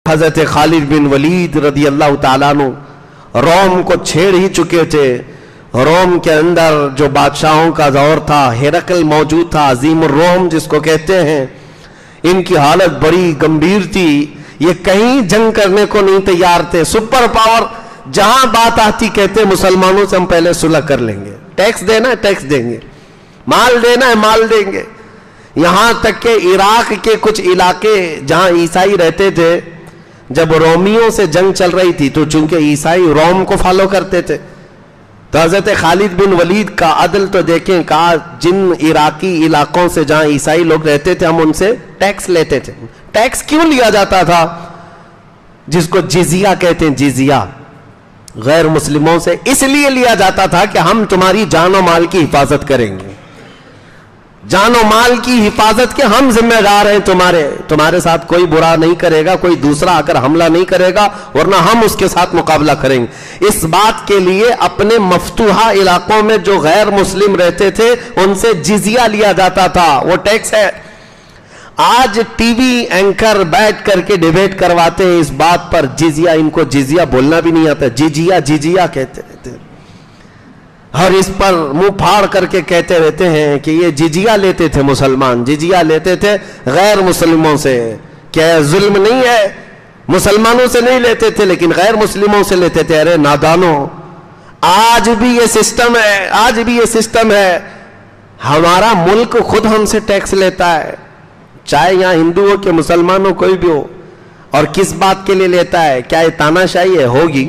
حضرت خالد بن ولید رضی اللہ تعالیٰ عنہ روم کو چھیڑ ہی چکے تھے۔ روم کے اندر جو بادشاہوں کا دور تھا، ہرقل موجود تھا، عظیم الروم جس کو کہتے ہیں، ان کی حالت بڑی گمبھیر تھی، یہ کہیں جنگ کرنے کو نہیں تیار تھے۔ سپر پاور جہاں بات آتی کہتے مسلمانوں سے ہم پہلے صلح کر لیں گے، ٹیکس دینا ہے ٹیکس دیں گے، مال دینا ہے مال دیں گے۔ یہاں تک کہ عراق کے کچھ علاقے جہاں عیسائی رہتے تھے، جب رومیوں سے جنگ چل رہی تھی تو چونکہ عیسائی روم کو فالو کرتے تھے، تو حضرت خالد بن ولید کا عدل تو دیکھیں، کہا جن عراقی علاقوں سے جہاں عیسائی لوگ رہتے تھے ہم ان سے ٹیکس لیتے تھے۔ ٹیکس کیوں لیا جاتا تھا؟ جس کو جزیہ کہتے ہیں، جزیہ غیر مسلموں سے اس لیے لیا جاتا تھا کہ ہم تمہاری جان و مال کی حفاظت کریں گے، جان و مال کی حفاظت کے ہم ذمہ دار ہیں، تمہارے ساتھ کوئی برا نہیں کرے گا، کوئی دوسرا اگر حملہ نہیں کرے گا، ورنہ ہم اس کے ساتھ مقابلہ کریں گے۔ اس بات کے لیے اپنے مفتوحہ علاقوں میں جو غیر مسلم رہتے تھے ان سے جزیہ لیا جاتا تھا، وہ ٹیکس ہے۔ آج ٹی وی اینکر بیٹھ کر کے ڈیبیٹ کرواتے ہیں اس بات پر، جزیہ، ان کو جزیہ بولنا بھی نہیں آتا، جزیہ کہتے رہتے ہیں، اور اس پر منہ پھاڑ کر کے کہتے رہتے ہیں کہ یہ جزیہ لیتے تھے مسلمان، جزیہ لیتے تھے غیر مسلموں سے۔ کیا ظلم نہیں ہے؟ مسلمانوں سے نہیں لیتے تھے لیکن غیر مسلموں سے لیتے تھے۔ ارے نادانوں، آج بھی یہ سسٹم ہے، آج بھی یہ سسٹم ہے۔ ہمارا ملک خود ہم سے ٹیکس لیتا ہے، چاہے یہاں ہندو ہو کہ مسلمان ہو، کوئی بھی ہو، اور کس بات کے لیے لیتا ہے؟ کیا یہ تاناشاہی ہے؟ ہوگی،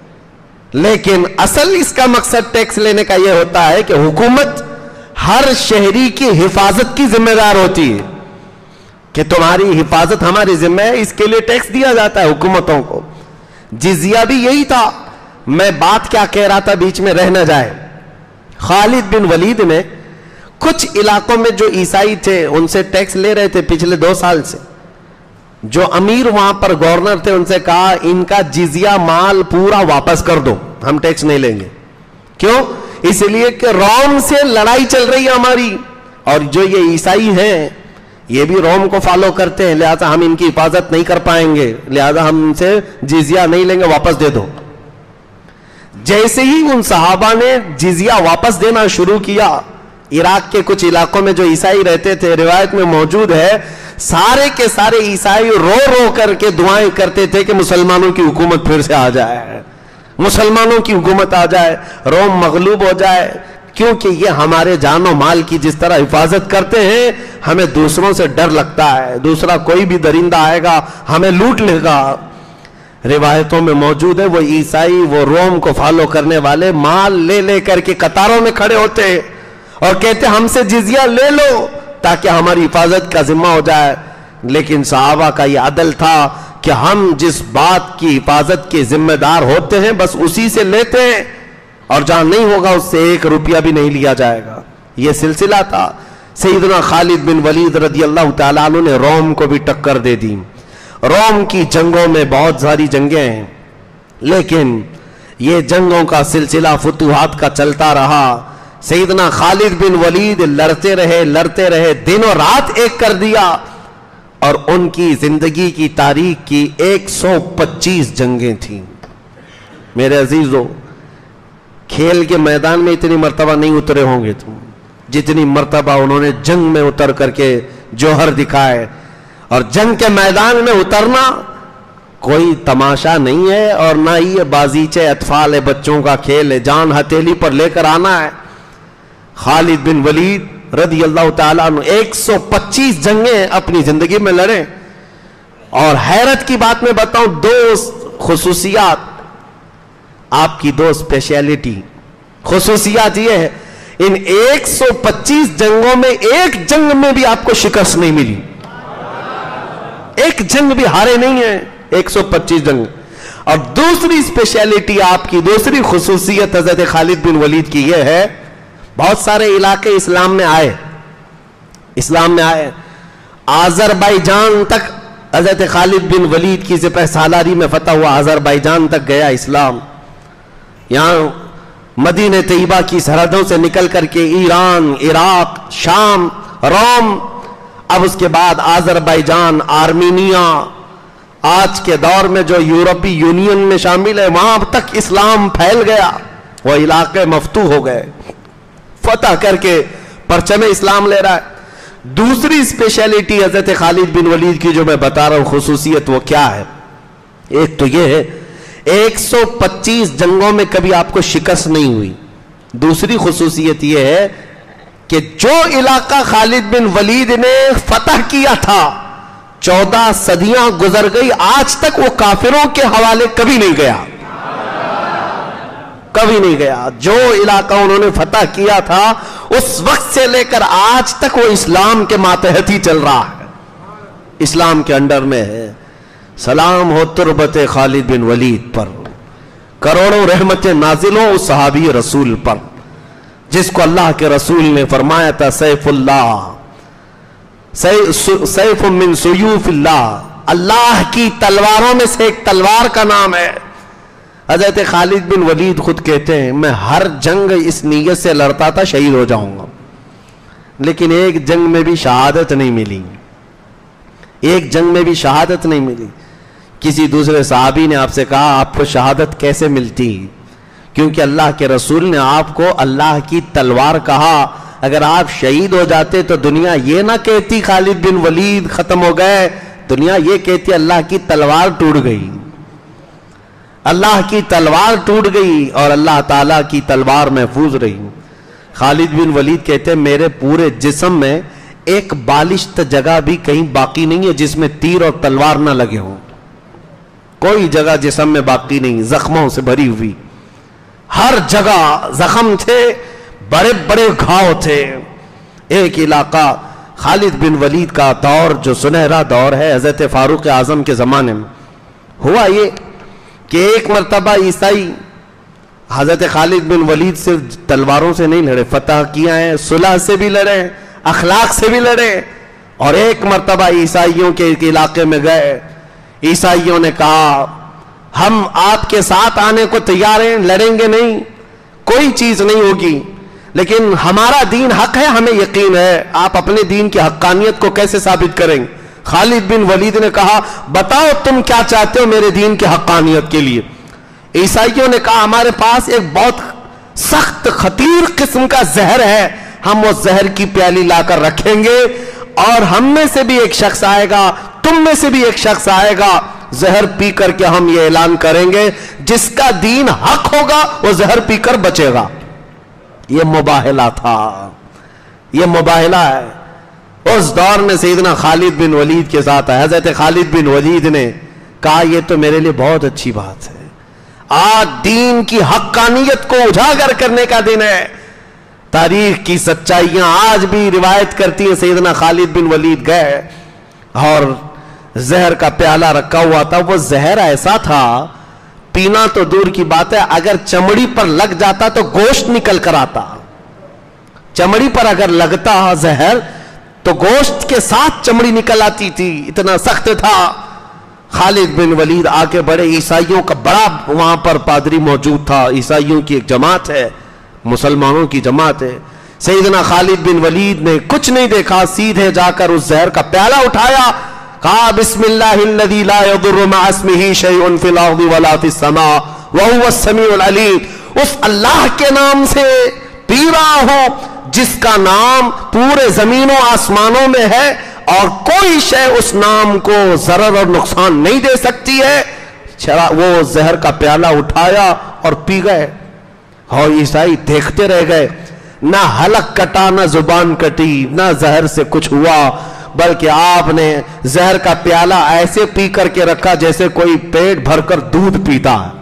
لیکن اصل اس کا مقصد ٹیکس لینے کا یہ ہوتا ہے کہ حکومت ہر شہری کی حفاظت کی ذمہ دار ہوتی ہے، کہ تمہاری حفاظت ہماری ذمہ ہے، اس کے لیے ٹیکس دیا جاتا ہے حکومتوں کو۔ جزیہ بھی یہی تھا۔ میں بات کیا کہہ رہا تھا، بیچ میں رہ نہ جائے۔ خالد بن ولید نے کچھ علاقوں میں جو عیسائی تھے ان سے ٹیکس لے رہے تھے پچھلے 2 سال سے، جو امیر وہاں پر گورنر تھے ان سے کہا ان کا جزیہ مال پورا واپس کر دو، ہم ٹیکس نہیں لیں گے۔ کیوں؟ اس لیے کہ روم سے لڑائی چل رہی ہے ہماری، اور جو یہ عیسائی ہیں یہ بھی روم کو فالو کرتے ہیں، لہذا ہم ان کی حفاظت نہیں کر پائیں گے، لہذا ہم ان سے جزیہ نہیں لیں گے، واپس دے دو۔ جیسے ہی ان صحابہ نے جزیہ واپس دینا شروع کیا، عراق کے کچھ علاقوں میں جو عیسائی رہتے تھے، روایت میں موجود ہے، سارے کے سارے عیسائی رو رو کر کے دعائیں کرتے تھے کہ مسلمانوں کی حکومت پھر سے آ جائے، مسلمانوں کی حکومت آ جائے، روم مغلوب ہو جائے، کیونکہ یہ ہمارے جان و مال کی جس طرح حفاظت کرتے ہیں، ہمیں دوسروں سے ڈر لگتا ہے، دوسرا کوئی بھی درندہ آئے گا ہمیں لوٹ لے گا۔ روایتوں میں موجود ہے وہ عیسائی، وہ روم کو فالو کرنے والے مال لے لے کر کے قطاروں میں کھڑے ہوتے اور کہتے ہم سے جزیہ لے لو تاکہ ہماری حفاظت کا ذمہ ہو جائے۔ لیکن صحابہ کا یہ عدل تھا کہ ہم جس بات کی حفاظت کے ذمہ دار ہوتے ہیں بس اسی سے لیتے ہیں، اور جہاں نہیں ہوگا اس سے 1 روپیہ بھی نہیں لیا جائے گا۔ یہ سلسلہ تھا۔ سیدنا خالد بن ولید رضی اللہ تعالیٰ عنہ نے روم کو بھی ٹکر دے دی۔ روم کی جنگوں میں بہت ساری جنگیں ہیں، لیکن یہ جنگوں کا سلسلہ فتوحات کا چلتا رہا۔ سیدنا خالد بن ولید لڑتے رہے، دن و رات ایک کر دیا، اور ان کی زندگی کی تاریخ کی 125 جنگیں تھیں۔ میرے عزیزو، کھیل کے میدان میں اتنی مرتبہ نہیں اترے ہوں گے تم جتنی مرتبہ انہوں نے جنگ میں اتر کر کے جوہر دکھائے۔ اور جنگ کے میدان میں اترنا کوئی تماشا نہیں ہے، اور نہ ہی یہ بازیچے اطفال ہے، بچوں کا کھیل ہے، جان ہتھیلی پر لے کر آنا ہے۔ خالد بن ولید رضی اللہ تعالیٰ عنہ 125 جنگیں اپنی زندگی میں لڑے، اور حیرت کی بات میں بتاؤں، 2 خصوصیات آپ کی، 2 اسپیشلٹی خصوصیات یہ ہے، ان 125 جنگوں میں ایک جنگ میں بھی آپ کو شکست نہیں ملی، ایک جنگ بھی ہارے نہیں ہیں، 125 جنگ۔ اور دوسری اسپیشلٹی آپ کی، دوسری خصوصیت حضرت خالد بن ولید کی یہ ہے، بہت سارے علاقے اسلام میں آئے، آذربائیجان تک حضرت خالد بن ولید کی سپہ سالاری میں فتح ہوا، آذربائیجان تک گیا اسلام۔ یہاں مدینہ طیبہ کی سرحدوں سے نکل کر کے ایران، عراق، شام، روم، اب اس کے بعد آذربائیجان، آرمینیا، آج کے دور میں جو یورپی یونین میں شامل ہے وہاں اب تک اسلام پھیل گیا، وہ علاقے مفتوح ہو گئے، فتح کر کے پرچم اسلام لے رہا ہے۔ دوسری اسپیشلٹی حضرت خالد بن ولید کی جو میں بتا رہا ہوں خصوصیت، وہ کیا ہے؟ ایک تو یہ ہے 125 جنگوں میں کبھی آپ کو شکست نہیں ہوئی۔ دوسری خصوصیت یہ ہے کہ جو علاقہ خالد بن ولید نے فتح کیا تھا 14 صدیاں گزر گئی، آج تک وہ کافروں کے حوالے کبھی نہیں گیا، کبھی نہیں گیا۔ جو علاقہ انہوں نے فتح کیا تھا اس وقت سے لے کر آج تک وہ اسلام کے ماتحت ہی چل رہا ہے، اسلام کے انڈر میں ہے۔ سلام ہو تربت خالد بن ولید پر، کروڑوں رحمت نازل ہو اس صحابی رسول پر جس کو اللہ کے رسول نے فرمایا تھا سیف اللہ، سیف من سیوف اللہ، اللہ کی تلواروں میں سے ایک تلوار کا نام ہے۔ حضرت خالد بن ولید خود کہتے ہیں میں ہر جنگ اس نیت سے لڑتا تھا شہید ہو جاؤں گا، لیکن ایک جنگ میں بھی شہادت نہیں ملی، ایک جنگ میں بھی شہادت نہیں ملی۔ کسی دوسرے صحابی نے آپ سے کہا آپ کو شہادت کیسے ملتی؟ کیونکہ اللہ کے رسول نے آپ کو اللہ کی تلوار کہا، اگر آپ شہید ہو جاتے تو دنیا یہ نہ کہتی خالد بن ولید ختم ہو گئے، دنیا یہ کہتی اللہ کی تلوار ٹوٹ گئی، اللہ کی تلوار ٹوٹ گئی اور اللہ تعالیٰ کی تلوار محفوظ رہی۔ خالد بن ولید کہتے ہیں میرے پورے جسم میں ایک بالشت جگہ بھی کہیں باقی نہیں ہے جس میں تیر اور تلوار نہ لگے ہوں، کوئی جگہ جسم میں باقی نہیں، زخموں سے بھری ہوئی، ہر جگہ زخم تھے، بڑے بڑے گھاؤ تھے۔ ایک علاقہ خالد بن ولید کا دور جو سنہرا دور ہے حضرت فاروق اعظم کے زمانے میں، ہوا یہ کہ ایک مرتبہ عیسائی حضرت خالد بن ولید صرف تلواروں سے نہیں لڑے، فتح کیا ہے، صلح سے بھی لڑے، اخلاق سے بھی لڑے، اور ایک مرتبہ عیسائیوں کے ایک علاقے میں گئے، عیسائیوں نے کہا ہم آپ کے ساتھ آنے کو تیار ہیں، لڑیں گے نہیں، کوئی چیز نہیں ہوگی، لیکن ہمارا دین حق ہے، ہمیں یقین ہے، آپ اپنے دین کی حقانیت کو کیسے ثابت کریں گے؟ خالد بن ولید نے کہا بتاؤ تم کیا چاہتے ہو میرے دین کی حقانیت کے لیے؟ عیسائیوں نے کہا ہمارے پاس ایک بہت سخت خطیر قسم کا زہر ہے، ہم وہ زہر کی پیالی لا کر رکھیں گے اور ہم میں سے بھی ایک شخص آئے گا، تم میں سے بھی ایک شخص آئے گا، زہر پی کر کے ہم یہ اعلان کریں گے جس کا دین حق ہوگا وہ زہر پی کر بچے گا۔ یہ مباہلہ تھا، یہ مباہلہ ہے۔ اس دور میں سیدنا خالد بن ولید کے ساتھ ہے، حضرت خالد بن ولید نے کہا یہ تو میرے لیے بہت اچھی بات ہے، آج دین کی حقانیت کو اجاگر کرنے کا دن ہے۔ تاریخ کی سچائیاں آج بھی روایت کرتی ہیں، سیدنا خالد بن ولید گئے اور زہر کا پیالہ رکھا ہوا تھا، وہ زہر ایسا تھا پینا تو دور کی بات ہے، اگر چمڑی پر لگ جاتا تو گوشت نکل کر آتا، چمڑی پر اگر لگتا زہر تو گوشت کے ساتھ چمڑی نکل آتی تھی، اتنا سخت تھا۔ خالد بن ولید آگے بڑھے، عیسائیوں کا بڑا وہاں پر پادری موجود تھا، عیسائیوں کی ایک جماعت ہے، مسلمانوں کی جماعت ہے۔ سیدنا خالد بن ولید نے کچھ نہیں دیکھا، سیدھے جا کر اس زہر کا پیالہ اٹھایا، کہا بسم اللہ الذی لا یضر مع اسمہ شیء فی الارض ولا فی السماء وہو السمیع العلیم، اس اللہ کے نام سے پی رہا ہوں جس کا نام پورے زمین و آسمانوں میں ہے اور کوئی شے اس نام کو ضرر اور نقصان نہیں دے سکتی ہے۔ وہ زہر کا پیالہ اٹھایا اور پی گئے، اور عیسائی دیکھتے رہ گئے، نہ حلق کٹا نہ زبان کٹی، نہ زہر سے کچھ ہوا، بلکہ آپ نے زہر کا پیالہ ایسے پی کر کے رکھا جیسے کوئی پیٹ بھر کر دودھ پیتا ہے،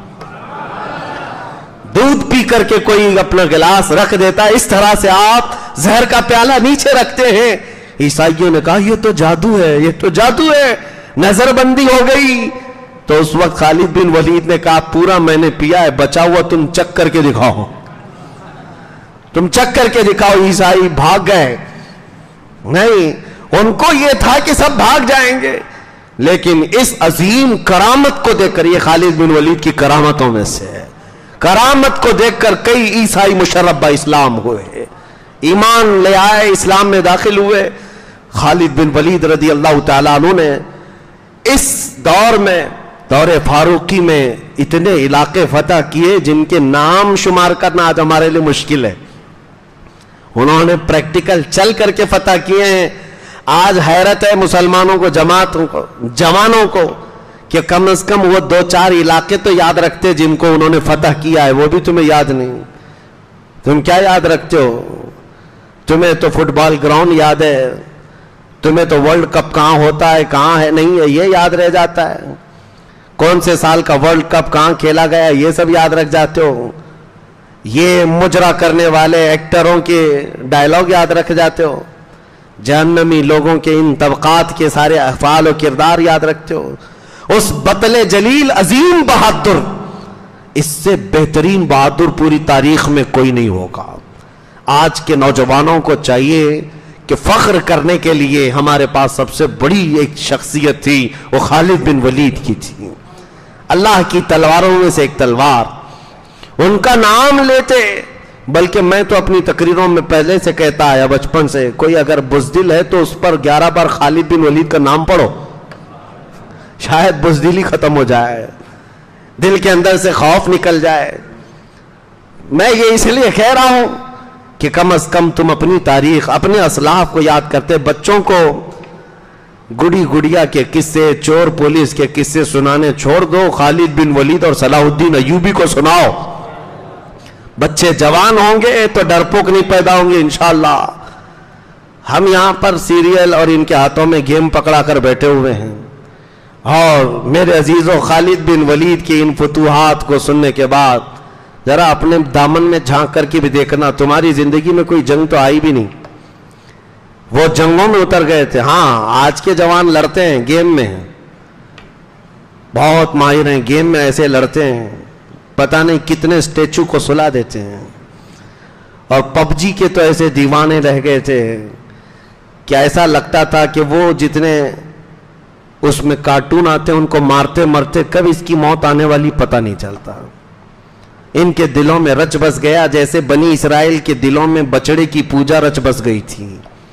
دودھ پی کر کے کوئی اپنا گلاس رکھ دیتا ہے، اس طرح سے آپ زہر کا پیالہ نیچے رکھتے ہیں۔ عیسائیوں نے کہا یہ تو جادو ہے، یہ تو جادو ہے، نظر بندی ہو گئی۔ تو اس وقت خالد بن ولید نے کہا پورا میں نے پیا ہے، بچا ہوا تم چک کر کے دکھاؤ، تم چک کر کے دکھاؤ۔ عیسائی بھاگ گئے، نہیں ان کو یہ تھا کہ سب بھاگ جائیں گے، لیکن اس عظیم کرامت کو دیکھ کر، یہ خالد بن ولید کی کرامتوں میں سے ہے، کرامت کو دیکھ کر کئی عیسائی مشرف با اسلام ہوئے، ایمان لے آئے، اسلام میں داخل ہوئے۔ خالد بن ولید رضی اللہ تعالیٰ عنہ نے اس دور میں دور فاروقی میں اتنے علاقے فتح کیے جن کے نام شمار کرنا آج ہمارے لیے مشکل ہے. انہوں نے پریکٹیکل چل کر کے فتح کیے ہیں. آج حیرت ہے مسلمانوں کو, جماعتوں کو, جوانوں کو کہ کم از کم وہ 2-4 علاقے تو یاد رکھتے جن کو انہوں نے فتح کیا ہے, وہ بھی تمہیں یاد نہیں. تم کیا یاد رکھتے ہو؟ تمہیں تو فٹ بال گراؤنڈ یاد ہے, تمہیں تو ورلڈ کپ کہاں ہوتا ہے کہاں ہے نہیں ہے یہ یاد رہ جاتا ہے, کون سے سال کا ورلڈ کپ کہاں کھیلا گیا یہ سب یاد رکھ جاتے ہو, یہ مجرا کرنے والے ایکٹروں کے ڈائلاگ یاد رکھ جاتے ہو, جہنمی لوگوں کے ان طبقات کے سارے افعال و کردار یاد رکھتے ہو. اس بطل جلیل عظیم بہادر, اس سے بہترین بہادر پوری تاریخ میں کوئی نہیں ہوگا. آج کے نوجوانوں کو چاہیے کہ فخر کرنے کے لیے ہمارے پاس سب سے بڑی ایک شخصیت تھی, وہ خالد بن ولید کی تھی. اللہ کی تلواروں میں سے ایک تلوار. ان کا نام لیتے, بلکہ میں تو اپنی تقریروں میں پہلے سے کہتا آیا بچپن سے, کوئی اگر بزدل ہے تو اس پر 11 بار خالد بن ولید کا نام پڑھو, شاید بزدلی ختم ہو جائے, دل کے اندر سے خوف نکل جائے. میں یہ اس لیے کہہ رہا ہوں کہ کم از کم تم اپنی تاریخ, اپنے اسلاف کو یاد کرتے. بچوں کو گڑی گڑیا کے قصے, چور پولیس کے قصے سنانے چھوڑ دو, خالد بن ولید اور صلاح الدین ایوبی کو سناؤ. بچے جوان ہوں گے تو ڈرپوک نہیں پیدا ہوں گے انشاءاللہ. ہم یہاں پر سیریل اور ان کے ہاتھوں میں گیم پکڑا کر بیٹھے ہوئے ہیں, اور میرے عزیزوں خالد بن ولید کی ان فتوحات کو سننے کے بعد ذرا اپنے دامن میں جھانک کر کے بھی دیکھنا, تمہاری زندگی میں کوئی جنگ تو آئی بھی نہیں. وہ جنگوں میں اتر گئے تھے. ہاں آج کے جوان لڑتے ہیں, گیم میں ہیں, بہت ماہر ہیں گیم میں, ایسے لڑتے ہیں پتہ نہیں کتنے اسٹیچو کو سلا دیتے ہیں. اور پب جی کے تو ایسے دیوانے رہ گئے تھے کہ ایسا لگتا تھا کہ وہ جتنے اس میں کارٹون آتے ہیں ان کو مارتے مرتے کب اس کی موت آنے والی پتہ نہیں چلتا. ان کے دلوں میں رچ بس گیا جیسے بنی اسرائیل کے دلوں میں بچڑے کی پوجا رچ بس گئی تھی.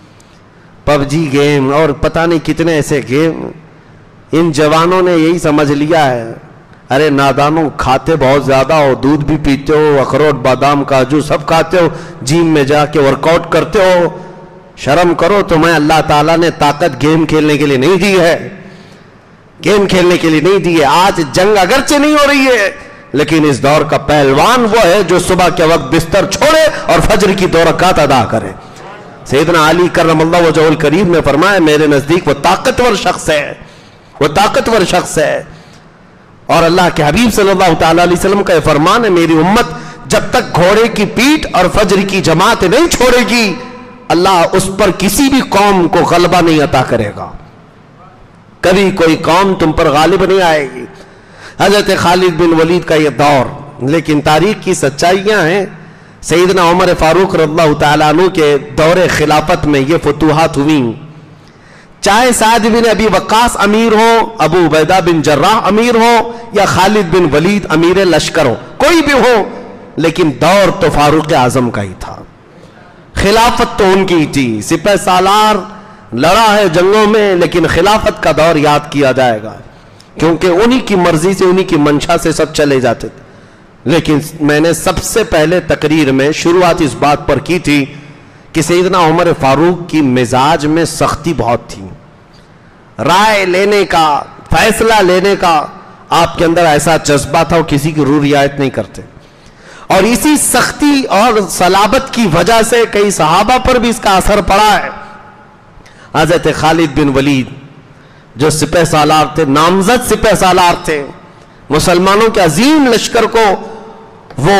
پب جی گیم اور پتہ نہیں کتنے ایسے گیم, ان جوانوں نے یہی سمجھ لیا ہے. ارے نادانوں, کھاتے بہت زیادہ ہو, دودھ بھی پیتے ہو, اخروٹ بادام کاجو سب کھاتے ہو, جیم میں جا کے ورک آؤٹ کرتے ہو, شرم کرو. تمہیں اللہ تعالیٰ نے طاقت گیم کھیلنے کے لیے نہیں دی ہے, گیم کھیلنے کے لیے نہیں دی ہے. آج جنگ اگرچہ نہیں ہو رہی ہے, لیکن اس دور کا پہلوان وہ ہے جو صبح کے وقت بستر چھوڑے اور فجر کی 2 رکعت ادا کرے. سیدنا علی کرم اللہ وجہہ الکریم نے فرمایا میرے نزدیک وہ طاقتور شخص ہے, وہ طاقتور شخص ہے. اور اللہ کے حبیب صلی اللہ تعالی علیہ وسلم کا یہ فرمان ہے, میری امت جب تک گھوڑے کی پیٹھ اور فجر کی جماعت نہیں چھوڑے گی اللہ اس پر کسی بھی قوم کو غلبہ نہیں عطا کرے گا. کبھی کوئی قوم تم پر غالب نہیں آئے گی. حضرت خالد بن ولید کا یہ دور, لیکن تاریخ کی سچائیاں ہیں. سیدنا عمر فاروق رضی اللہ تعالیٰ عنہ کے دور خلافت میں یہ فتوحات ہوئیں. چاہے سعد بن ابی وقاص امیر ہو, ابو عبیدہ بن جراح امیر ہو, یا خالد بن ولید امیر لشکر ہو, کوئی بھی ہو, لیکن دور تو فاروق اعظم کا ہی تھا, خلافت تو ان کی تھی. سپہ سالار لڑا ہے جنگوں میں, لیکن خلافت کا دور یاد کیا جائے گا کیونکہ انہی کی مرضی سے, انہی کی منشا سے سب چلے جاتے تھے. لیکن میں نے سب سے پہلے تقریر میں شروعات اس بات پر کی تھی کہ سیدنا عمر فاروق کی مزاج میں سختی بہت تھی. رائے لینے کا, فیصلہ لینے کا آپ کے اندر ایسا جذبہ تھا, وہ کسی کی روح رعایت نہیں کرتے. اور اسی سختی اور صلابت کی وجہ سے کئی صحابہ پر بھی اس کا اثر پڑا ہے. حضرت خالد بن ولید جو سپہ سالار تھے, نامزد سپہ سالار تھے, مسلمانوں کے عظیم لشکر کو وہ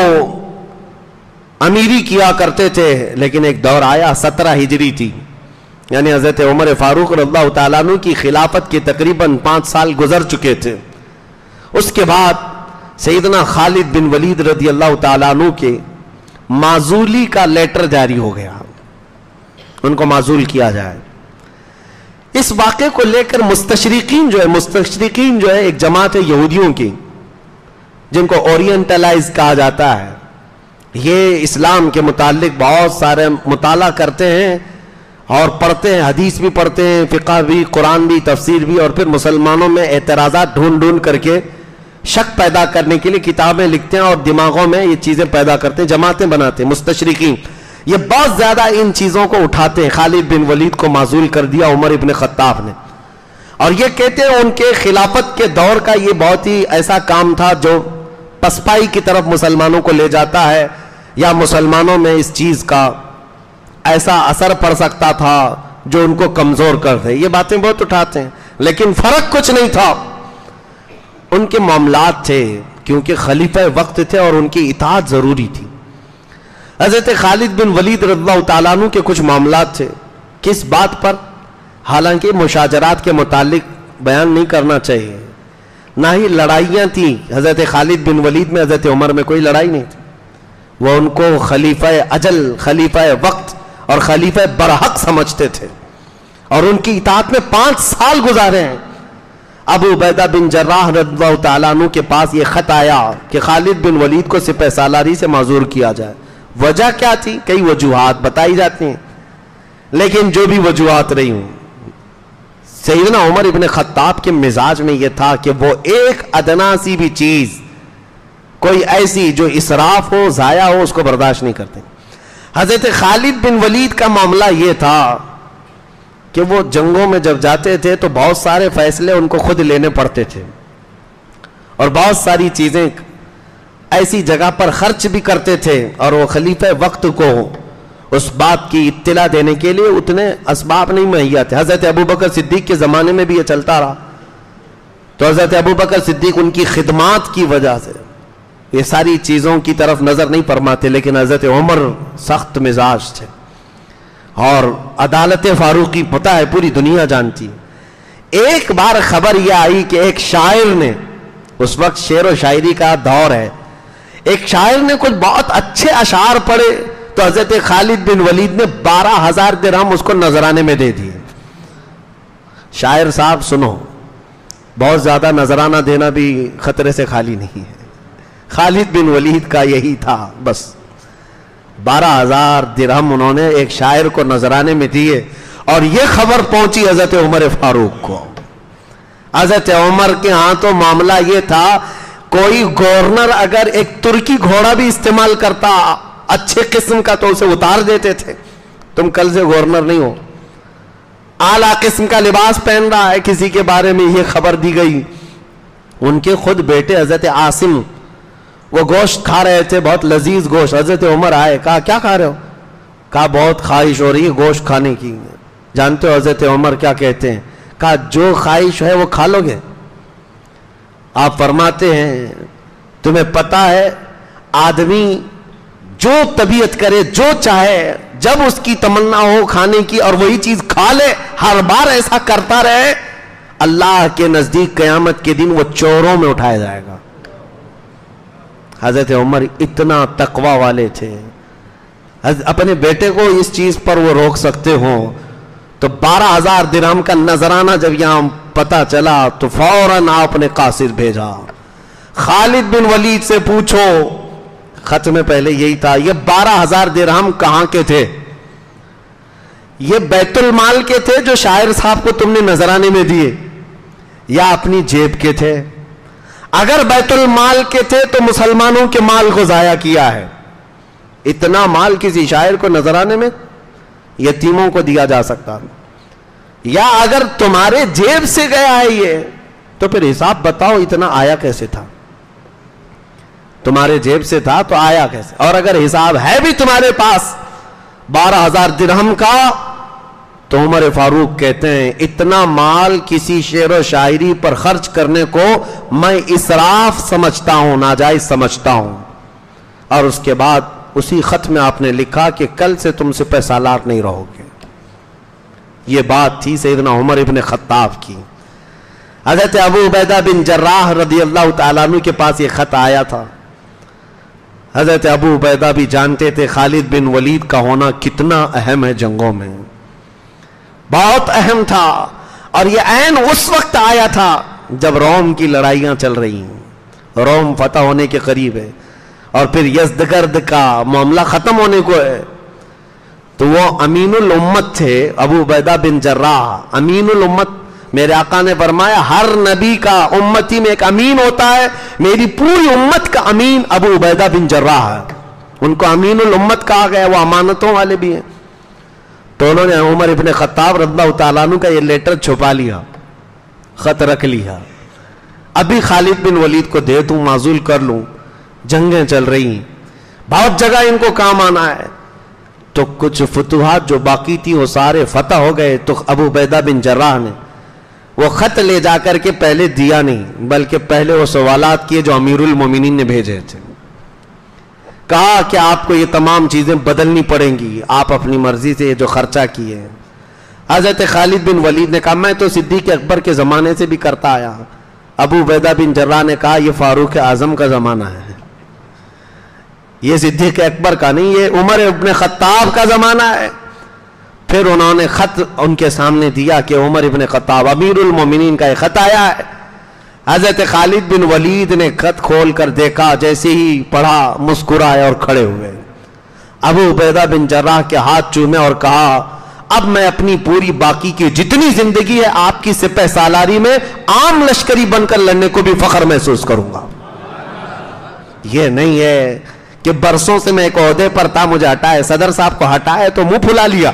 امیری کیا کرتے تھے. لیکن ایک دور آیا, 17 ہجری تھی, یعنی حضرت عمر فاروق رضی اللہ تعالیٰ عنہ کی خلافت کے تقریباً 5 سال گزر چکے تھے. اس کے بعد سیدنا خالد بن ولید رضی اللہ تعالیٰ عنہ کے معزولی کا لیٹر جاری ہو گیا, ان کو معزول کیا جائے. اس واقعے کو لے کر مستشرقین جو ہے ایک جماعت ہے یہودیوں کی, جن کو اورینٹلائز کہا جاتا ہے, یہ اسلام کے متعلق بہت سارے مطالعہ کرتے ہیں اور پڑھتے ہیں، حدیث بھی پڑھتے ہیں، فقہ بھی، قرآن بھی، تفسیر بھی، اور پھر مسلمانوں میں اعتراضات ڈھونڈ ڈھونڈ کر کے شک پیدا کرنے کے لیے کتابیں لکھتے ہیں اور دماغوں میں یہ چیزیں پیدا کرتے ہیں، جماعتیں بناتے ہیں، مستشرقین یہ بہت زیادہ ان چیزوں کو اٹھاتے ہیں۔ خالد بن ولید کو معزول کر دیا عمر ابن خطاب نے، اور یہ کہتے ہیں ان کے خلافت کے دور کا یہ بہت ہی ایسا کام تھا جو پسپائی کی طرف مسلمانوں کو لے جاتا ہے، یا مسلمانوں میں اس چیز کا ایسا اثر پڑ سکتا تھا جو ان کو کمزور کر دے۔ یہ باتیں بہت اٹھاتے ہیں، لیکن فرق کچھ نہیں تھا، ان کے معاملات تھے، کیونکہ خلیفہ وقت تھے اور ان کی اطاعت ضروری تھی۔ حضرت خالد بن ولید رضی اللہ تعالیٰ عنہ کے کچھ معاملات تھے، کس بات پر؟ حالانکہ مشاجرات کے متعلق بیان نہیں کرنا چاہیے، نہ ہی لڑائیاں تھیں۔ حضرت خالد بن ولید میں حضرت عمر میں کوئی لڑائی نہیں تھی، وہ ان کو خلیفہ اجل، خلیفہ وقت اور خلیفہ برحق سمجھتے تھے، اور ان کی اطاعت میں 5 سال گزارے ہیں۔ ابو عبیدہ بن جراح رضی اللہ تعالیٰ عنہ کے پاس یہ خط آیا کہ خالد بن ولید کو سپہ سالاری سے معذور کیا جائے۔ وجہ کیا تھی؟ کئی وجوہات بتائی جاتی ہیں، لیکن جو بھی وجوہات رہی ہوں، سیدنا عمر ابن خطاب کے مزاج میں یہ تھا کہ وہ ایک ادنا سی بھی چیز، کوئی ایسی جو اسراف ہو، ضائع ہو، اس کو برداشت نہیں کرتے۔ حضرت خالد بن ولید کا معاملہ یہ تھا کہ وہ جنگوں میں جب جاتے تھے تو بہت سارے فیصلے ان کو خود لینے پڑتے تھے، اور بہت ساری چیزیں ایسی جگہ پر خرچ بھی کرتے تھے، اور وہ خلیفہ وقت کو اس بات کی اطلاع دینے کے لیے اتنے اسباب نہیں مہیا تھے۔ حضرت ابوبکر صدیق کے زمانے میں بھی یہ چلتا رہا، تو حضرت ابوبکر صدیق ان کی خدمات کی وجہ سے یہ ساری چیزوں کی طرف نظر نہیں فرماتے، لیکن حضرت عمر سخت مزاج تھے، اور عدالت فاروقی پتہ ہے پوری دنیا جانتی۔ ایک بار خبر یہ آئی کہ ایک شاعر نے، اس وقت شعر و شاعری کا دور ہے، ایک شاعر نے کچھ بہت اچھے اشعار پڑھے، تو حضرت خالد بن ولید نے 12,000 درہم اس کو نذرانے میں دے دیے۔ شاعر صاحب سنو، بہت زیادہ نذرانہ دینا بھی خطرے سے خالی نہیں ہے۔ خالد بن ولید کا یہی تھا، بس 12,000 درہم انہوں نے ایک شاعر کو نذرانے میں دیے، اور یہ خبر پہنچی حضرت عمر فاروق کو۔ حضرت عمر کے ہاں تو معاملہ یہ تھا، کوئی گورنر اگر ایک ترکی گھوڑا بھی استعمال کرتا اچھے قسم کا تو اسے اتار دیتے تھے، تم کل سے گورنر نہیں ہو۔ اعلیٰ قسم کا لباس پہن رہا ہے، کسی کے بارے میں یہ خبر دی گئی۔ ان کے خود بیٹے حضرت عاصم وہ گوشت کھا رہے تھے، بہت لذیذ گوشت، حضرت عمر آئے، کہا کیا کھا رہے ہو؟ کہا بہت خواہش ہو رہی ہے گوشت کھانے کی۔ جانتے ہو حضرت عمر کیا کہتے ہیں؟ کہا جو خواہش ہے وہ کھا لو گے؟ آپ فرماتے ہیں تمہیں پتا ہے آدمی جو طبیعت کرے، جو چاہے، جب اس کی تمنا ہو کھانے کی اور وہی چیز کھا لے، ہر بار ایسا کرتا رہے، اللہ کے نزدیک قیامت کے دن وہ چوروں میں اٹھایا جائے گا۔ حضرت عمر اتنا تقوی والے تھے، اپنے بیٹے کو اس چیز پر وہ روک سکتے ہوں، تو 12,000 درہم کا نذرانہ جب یہاں پتا چلا تو فوراً آپ نے قاصد بھیجا، خالد بن ولید سے پوچھو۔ خط میں پہلے یہی تھا، یہ 12,000 درہم کہاں کے تھے؟ یہ بیت المال کے تھے جو شاعر صاحب کو تم نے نذرانے میں دیے، یا اپنی جیب کے تھے؟ اگر بیت المال کے تھے تو مسلمانوں کے مال کو ضائع کیا ہے، اتنا مال کسی شاعر کو نذرانے میں یتیموں کو دیا جا سکتا، یا اگر تمہارے جیب سے گیا ہے یہ تو پھر حساب بتاؤ اتنا آیا کیسے تھا؟ تمہارے جیب سے تھا تو آیا کیسے؟ اور اگر حساب ہے بھی تمہارے پاس 12,000 درہم کا، تو عمر فاروق کہتے ہیں اتنا مال کسی شعر و شاعری پر خرچ کرنے کو میں اسراف سمجھتا ہوں، ناجائز سمجھتا ہوں۔ اور اس کے بعد اسی خط میں آپ نے لکھا کہ کل سے تم سپہ سالار نہیں رہو گے۔ یہ بات تھی سیدنا عمر ابن خطاب کی۔ حضرت ابو عبیدہ بن جراح رضی اللہ تعالیٰ عنہ کے پاس یہ خط آیا تھا۔ حضرت ابو عبیدہ بھی جانتے تھے خالد بن ولید کا ہونا کتنا اہم ہے جنگوں میں، بہت اہم تھا، اور یہ عین اس وقت آیا تھا جب روم کی لڑائیاں چل رہی ہیں، روم فتح ہونے کے قریب ہے، اور پھر یزدگرد کا معاملہ ختم ہونے کو ہے۔ تو وہ امین الامت تھے ابو عبیدہ بن جراح. امین الامت میرے آقا نے فرمایا ہر نبی کا امتی میں ایک امین ہوتا ہے, میری پوری امت کا امین ابو عبیدہ بن جراح ہے. ان کو امین الامت کہا گیا, وہ امانتوں والے بھی ہیں. تو انہوں نے عمر ابن خطاب رضی اللہ تعالیٰ عنہ کا یہ لیٹر چھپا لیا, خط رکھ لیا, ابھی خالد بن ولید کو دے دوں, معزول کر لوں, جنگیں چل رہی ہیں, بہت جگہ ان کو کام آنا ہے. تو کچھ فتوحات جو باقی تھی وہ سارے فتح ہو گئے. تو ابو عبیدہ بن جراح نے وہ خط لے جا کر کے پہلے دیا نہیں, بلکہ پہلے وہ سوالات کیے جو امیر المومنین نے بھیجے تھے. کہا کہ آپ کو یہ تمام چیزیں بدلنی پڑیں گی, آپ اپنی مرضی سے یہ جو خرچہ کیے ہیں. حضرت خالد بن ولید نے کہا میں تو صدیق اکبر کے زمانے سے بھی کرتا آیا. ابو عبیدہ بن جراح نے کہا یہ فاروق اعظم کا زمانہ ہے, یہ صدیق اکبر کا نہیں, یہ عمر ابن خطاب کا زمانہ ہے. پھر انہوں نے خط ان کے سامنے دیا کہ عمر ابن خطاب امیر المومنین کا ایک خط آیا ہے. حضرت خالد بن ولید نے خط کھول کر دیکھا, جیسے ہی پڑھا مسکرائے اور کھڑے ہوئے. ابو عبیدہ بن جراح کے ہاتھ چومے اور کہا اب میں اپنی پوری باقی کی جتنی زندگی ہے آپ کی سپہ سالاری میں عام لشکری بن کر لڑنے کو بھی فخر محسوس کروں گا. یہ نہیں ہے کہ برسوں سے میں ایک عہدے پر تھا, مجھے ہٹائے, صدر صاحب کو ہٹائے تو منہ پھلا لیا,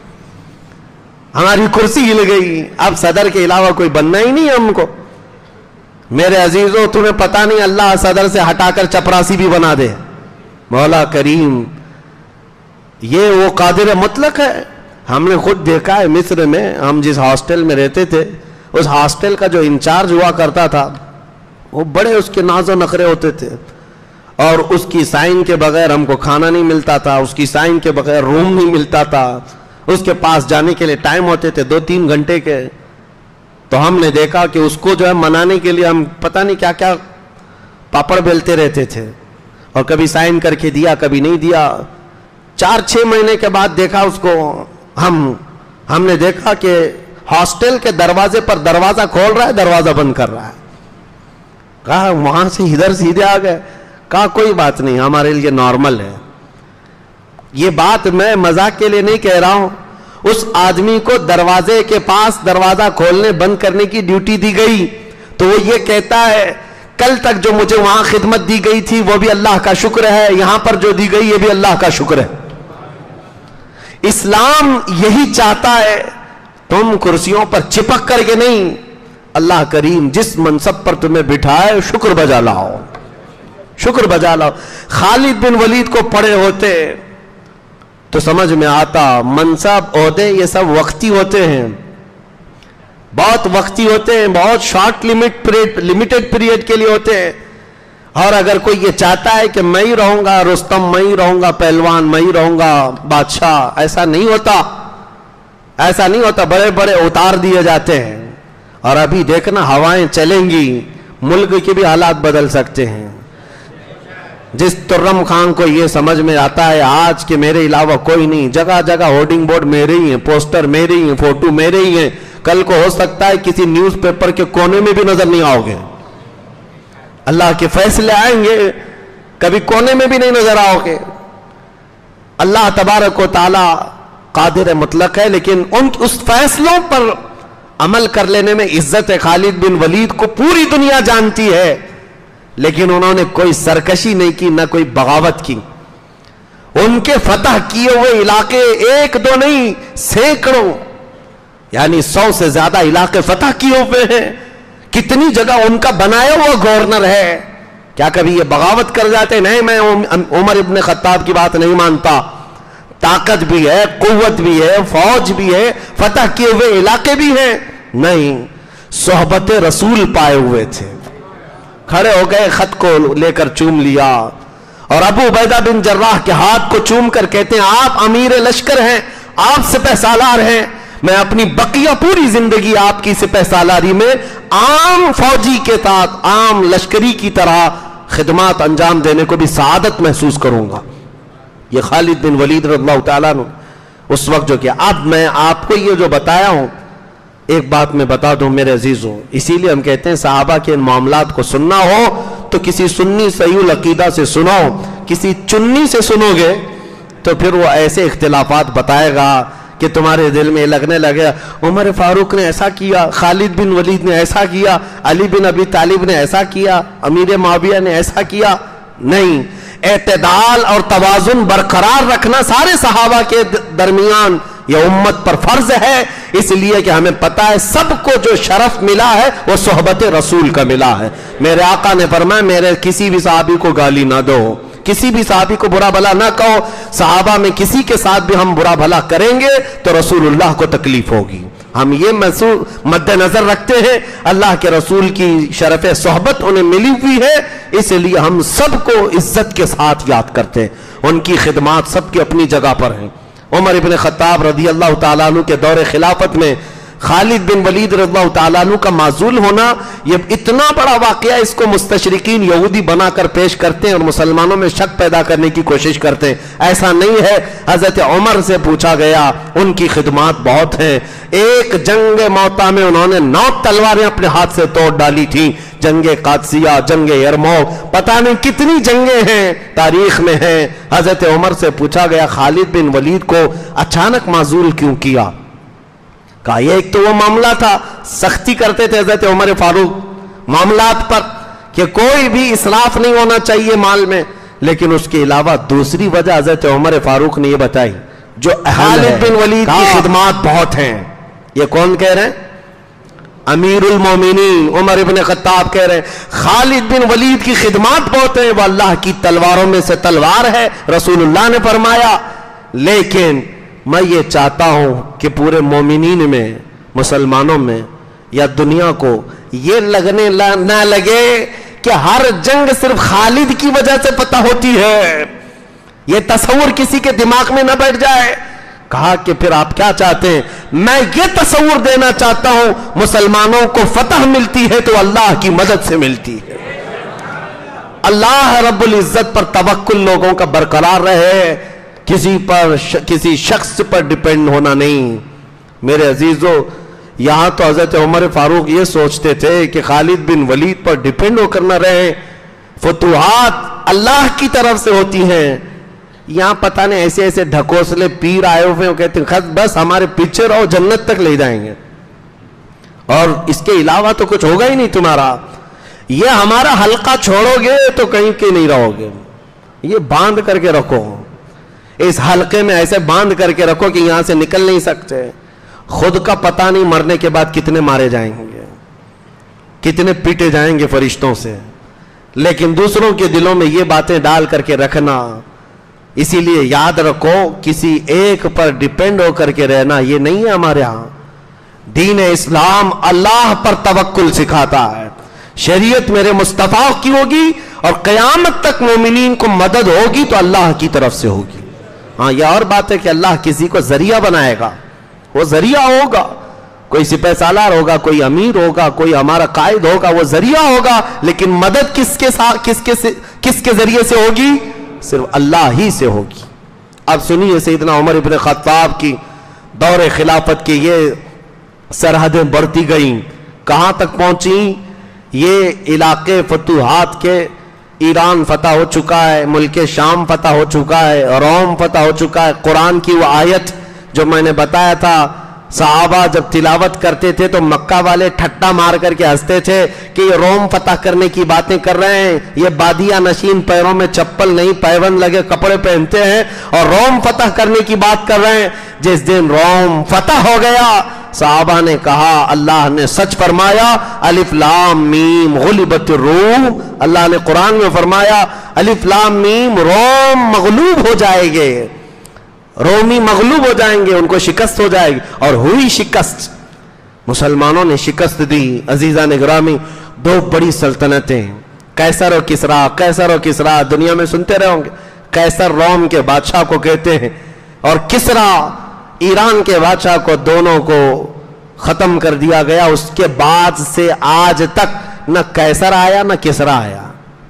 ہماری کرسی ہل گئی, اب صدر کے علاوہ کوئی بننا ہی نہیں ہے ہم کو. میرے عزیزوں تمہیں پتہ نہیں اللہ صدر سے ہٹا کر چپراسی بھی بنا دے. مولا کریم یہ وہ قادر مطلق ہے. ہم نے خود دیکھا ہے مصر میں, ہم جس ہاسٹل میں رہتے تھے اس ہاسٹل کا جو انچارج ہوا کرتا تھا وہ بڑے اس کے ناز و نخرے ہوتے تھے, اور اس کی سائن کے بغیر ہم کو کھانا نہیں ملتا تھا, اس کی سائن کے بغیر روم نہیں ملتا تھا, اس کے پاس جانے کے لیے ٹائم ہوتے تھے 2-3 گھنٹے کے. تو ہم نے دیکھا کہ اس کو جو ہے منانے کے لیے ہم پتہ نہیں کیا کیا پاپڑ بیلتے رہتے تھے, اور کبھی سائن کر کے دیا کبھی نہیں دیا. 4-6 مہینے کے بعد دیکھا اس کو, ہم نے دیکھا کہ ہاسٹل کے دروازے پر دروازہ کھول رہا ہے, دروازہ بند کر رہا ہے. کہا وہاں سے ادھر سیدھے آ گئے. کہا کوئی بات نہیں, ہمارے لیے نارمل ہے. یہ بات میں مذاق کے لیے نہیں کہہ رہا ہوں, اس آدمی کو دروازے کے پاس دروازہ کھولنے بند کرنے کی ڈیوٹی دی گئی, تو وہ یہ کہتا ہے کل تک جو مجھے وہاں خدمت دی گئی تھی وہ بھی اللہ کا شکر ہے, یہاں پر جو دی گئی یہ بھی اللہ کا شکر ہے. اسلام یہی چاہتا ہے, تم کرسیوں پر چپک کر کے نہیں, اللہ کریم جس منصب پر تمہیں بٹھائے شکر بجا لاؤ, شکر بجا لاؤ. خالد بن ولید کو پڑے ہوتے تو سمجھ میں آتا منصب عہدے یہ سب وقتی ہوتے ہیں, بہت وقتی ہوتے ہیں, بہت شارٹ لمیٹڈ پیریڈ کے لیے ہوتے ہیں. اور اگر کوئی یہ چاہتا ہے کہ میں ہی رہوں گا رستم, میں ہی رہوں گا پہلوان, میں ہی رہوں گا بادشاہ, ایسا نہیں ہوتا, ایسا نہیں ہوتا. بڑے بڑے اتار دیے جاتے ہیں. اور ابھی دیکھنا ہوائیں چلیں گی, ملک کے بھی حالات بدل سکتے ہیں. جس ترم خان کو یہ سمجھ میں آتا ہے آج کہ میرے علاوہ کوئی نہیں, جگہ جگہ ہورڈنگ بورڈ میرے ہی ہیں, پوسٹر میرے ہی ہیں, فوٹو میرے ہی ہیں, کل کو ہو سکتا ہے کسی نیوز پیپر کے کونے میں بھی نظر نہیں آؤ گے. اللہ کے فیصلے آئیں گے, کبھی کونے میں بھی نہیں نظر آؤ گے. اللہ تبارک و تعالی قادر مطلق ہے, لیکن اس فیصلوں پر عمل کر لینے میں عزت ہے. خالد بن ولید کو پوری دنیا جانتی ہے, لیکن انہوں نے کوئی سرکشی نہیں کی, نہ کوئی بغاوت کی. ان کے فتح کیے ہوئے علاقے 1-2 نہیں, سینکڑوں یعنی 100 سے زیادہ علاقے فتح کیے ہوئے ہیں. کتنی جگہ ان کا بنایا ہوا گورنر ہے. کیا کبھی یہ بغاوت کر جاتے؟ نہیں, میں عمر ابن خطاب کی بات نہیں مانتا. طاقت بھی ہے, قوت بھی ہے, فوج بھی ہے, فتح کیے ہوئے علاقے بھی ہیں. نہیں, صحبت رسول پائے ہوئے تھے. کھڑے ہو گئے, خط کو لے کر چوم لیا, اور ابو عبیدہ بن جراح کے ہاتھ کو چوم کر کہتے ہیں آپ امیر لشکر ہیں, آپ سپہ سالار ہیں, میں اپنی بقیہ پوری زندگی آپ کی سپہ سالاری میں عام فوجی کے ساتھ عام لشکری کی طرح خدمات انجام دینے کو بھی سعادت محسوس کروں گا. یہ خالد بن ولید رضی اللہ تعالیٰ عنہ اس وقت جو کیا. اب میں آپ کو یہ جو بتایا ہوں ایک بات میں بتا دوں میرے عزیزوں, اسی لیے ہم کہتے ہیں صحابہ کے ان معاملات کو سننا ہو تو کسی سنی صحیح العقیدہ سے سنو, کسی چنی سے سنو گے تو پھر وہ ایسے اختلافات بتائے گا کہ تمہارے دل میں لگنے لگے عمر فاروق نے ایسا کیا، خالد بن ولید نے ایسا کیا، علی بن ابی طالب نے ایسا کیا، امیر معاویہ نے ایسا کیا. نہیں، اعتدال اور توازن برقرار رکھنا سارے صحابہ کے درمیان یہ امت پر فرض ہے، اس لیے کہ ہمیں پتا ہے سب کو جو شرف ملا ہے وہ صحبت رسول کا ملا ہے. میرے آقا نے فرمایا میرے کسی بھی صحابی کو گالی نہ دو، کسی بھی صحابی کو برا بھلا نہ کہو. صحابہ میں کسی کے ساتھ بھی ہم برا بھلا کریں گے تو رسول اللہ کو تکلیف ہوگی. ہم یہ مد نظر رکھتے ہیں، اللہ کے رسول کی شرف صحبت انہیں ملی ہوئی ہے، اس لیے ہم سب کو عزت کے ساتھ یاد کرتے ہیں. ان کی خدمات سب کی اپنی جگہ پر ہیں. عمر ابن خطاب رضی اللہ تعالیٰ عنہ کے دور خلافت میں خالد بن ولید رضی اللہ تعالیٰ عنہ کا معزول ہونا یہ اتنا بڑا واقعہ، اس کو مستشرقین یہودی بنا کر پیش کرتے ہیں اور مسلمانوں میں شک پیدا کرنے کی کوشش کرتے ہیں. ایسا نہیں ہے. حضرت عمر سے پوچھا گیا، ان کی خدمات بہت ہیں. ایک جنگ موتا میں انہوں نے 9 تلواریں اپنے ہاتھ سے توڑ ڈالی تھیں. جنگ قادسیہ، جنگ یرموک، پتہ نہیں کتنی جنگیں ہیں تاریخ میں ہیں. حضرت عمر سے پوچھا گیا خالد بن ولید کو اچانک معزول کیوں کیا؟ کہا یہ ایک تو وہ معاملہ تھا، سختی کرتے تھے حضرت عمر فاروق معاملات پر کہ کوئی بھی اسراف نہیں ہونا چاہیے مال میں، لیکن اس کے علاوہ دوسری وجہ حضرت عمر فاروق نے یہ بتائی جو خالد بن ولید کی خدمات بہت ہیں. یہ کون کہہ رہے ہیں؟ امیر المومنین عمر ابن خطاب کہہ رہے ہیں خالد بن ولید کی خدمات بہت ہیں، وہ اللہ کی تلواروں میں سے تلوار ہے، رسول اللہ نے فرمایا. لیکن میں یہ چاہتا ہوں کہ پورے مومنین میں، مسلمانوں میں یا دنیا کو یہ لگنے نہ لگے کہ ہر جنگ صرف خالد کی وجہ سے پتہ ہوتی ہے، یہ تصور کسی کے دماغ میں نہ بیٹھ جائے. کہا کہ پھر آپ کیا چاہتے ہیں؟ میں یہ تصور دینا چاہتا ہوں مسلمانوں کو فتح ملتی ہے تو اللہ کی مدد سے ملتی ہے. اللہ رب العزت پر توکل لوگوں کا برقرار رہے، کسی شخص پر ڈیپینڈ ہونا نہیں. میرے عزیزو، یہاں تو حضرت عمر فاروق یہ سوچتے تھے کہ خالد بن ولید پر ڈیپینڈ ہو کر نہ رہے، فتوحات اللہ کی طرف سے ہوتی ہیں. یہاں پتہ نہیں ایسے ایسے ڈھکوسلے پیر آئے ہوئے ہیں، کہتے ہیں بس ہمارے پیچھے رہو جنت تک لے جائیں گے، اور اس کے علاوہ تو کچھ ہوگا ہی نہیں تمہارا. یہ ہمارا حلقہ چھوڑو گے تو کہیں کے نہیں رہو گے، یہ باندھ کر کے رکھو، اس حلقے میں ایسے باندھ کر کے رکھو کہ یہاں سے نکل نہیں سکتے. خود کا پتہ نہیں مرنے کے بعد کتنے مارے جائیں گے، کتنے پیٹے جائیں گے فرشتوں سے، لیکن دوسروں کے دلوں میں یہ باتیں ڈال کر کے رکھنا. اسی لیے یاد رکھو کسی ایک پر ڈیپینڈ ہو کر کے رہنا یہ نہیں ہے ہمارے ہاں. دین اسلام اللہ پر توکل سکھاتا ہے. شریعت میرے مصطفیٰ کی ہوگی اور قیامت تک مومنین کو مدد ہوگی تو اللہ کی طرف سے ہوگی. ہاں یہ اور بات ہے کہ اللہ کسی کو ذریعہ بنائے گا، وہ ذریعہ ہوگا، کوئی سپہ سالار ہوگا، کوئی امیر ہوگا، کوئی ہمارا قائد ہوگا، وہ ذریعہ ہوگا، لیکن مدد کس کے ذریعے سے ہوگی؟ صرف اللہ ہی سے ہوگی. اب سنیے سیدنا عمر ابن خطاب کی دور خلافت کی یہ سرحدیں بڑھتی گئیں، کہاں تک پہنچیں؟ یہ علاقے فتوحات کے، ایران فتح ہو چکا ہے، ملک شام فتح ہو چکا ہے، روم فتح ہو چکا ہے. قرآن کی وہ آیت جو میں نے بتایا تھا، صحابہ جب تلاوت کرتے تھے تو مکہ والے ٹھٹا مار کر کے ہنستے تھے کہ یہ روم فتح کرنے کی باتیں کر رہے ہیں، یہ بادیہ نشین پیروں میں چپل نہیں پیوند لگے کپڑے پہنتے ہیں اور روم فتح کرنے کی بات کر رہے ہیں. جس دن روم فتح ہو گیا صحابہ نے کہا اللہ نے سچ فرمایا، الف لام میم غلبت الروم. اللہ نے قرآن میں فرمایا الف لام میم، روم مغلوب ہو جائے گے، رومی مغلوب ہو جائیں گے، ان کو شکست ہو جائے گی. اور ہوئی شکست، مسلمانوں نے شکست دی. عزیزان گرامی، 2 بڑی سلطنتیں قیصر و کسریٰ، قیصر و کسریٰ دنیا میں سنتے رہے ہوں گے. قیصر روم کے بادشاہ کو کہتے ہیں اور کسریٰ ایران کے بادشاہ کو، دونوں کو ختم کر دیا گیا. اس کے بعد سے آج تک نہ قیصر آیا نہ کسریٰ آیا،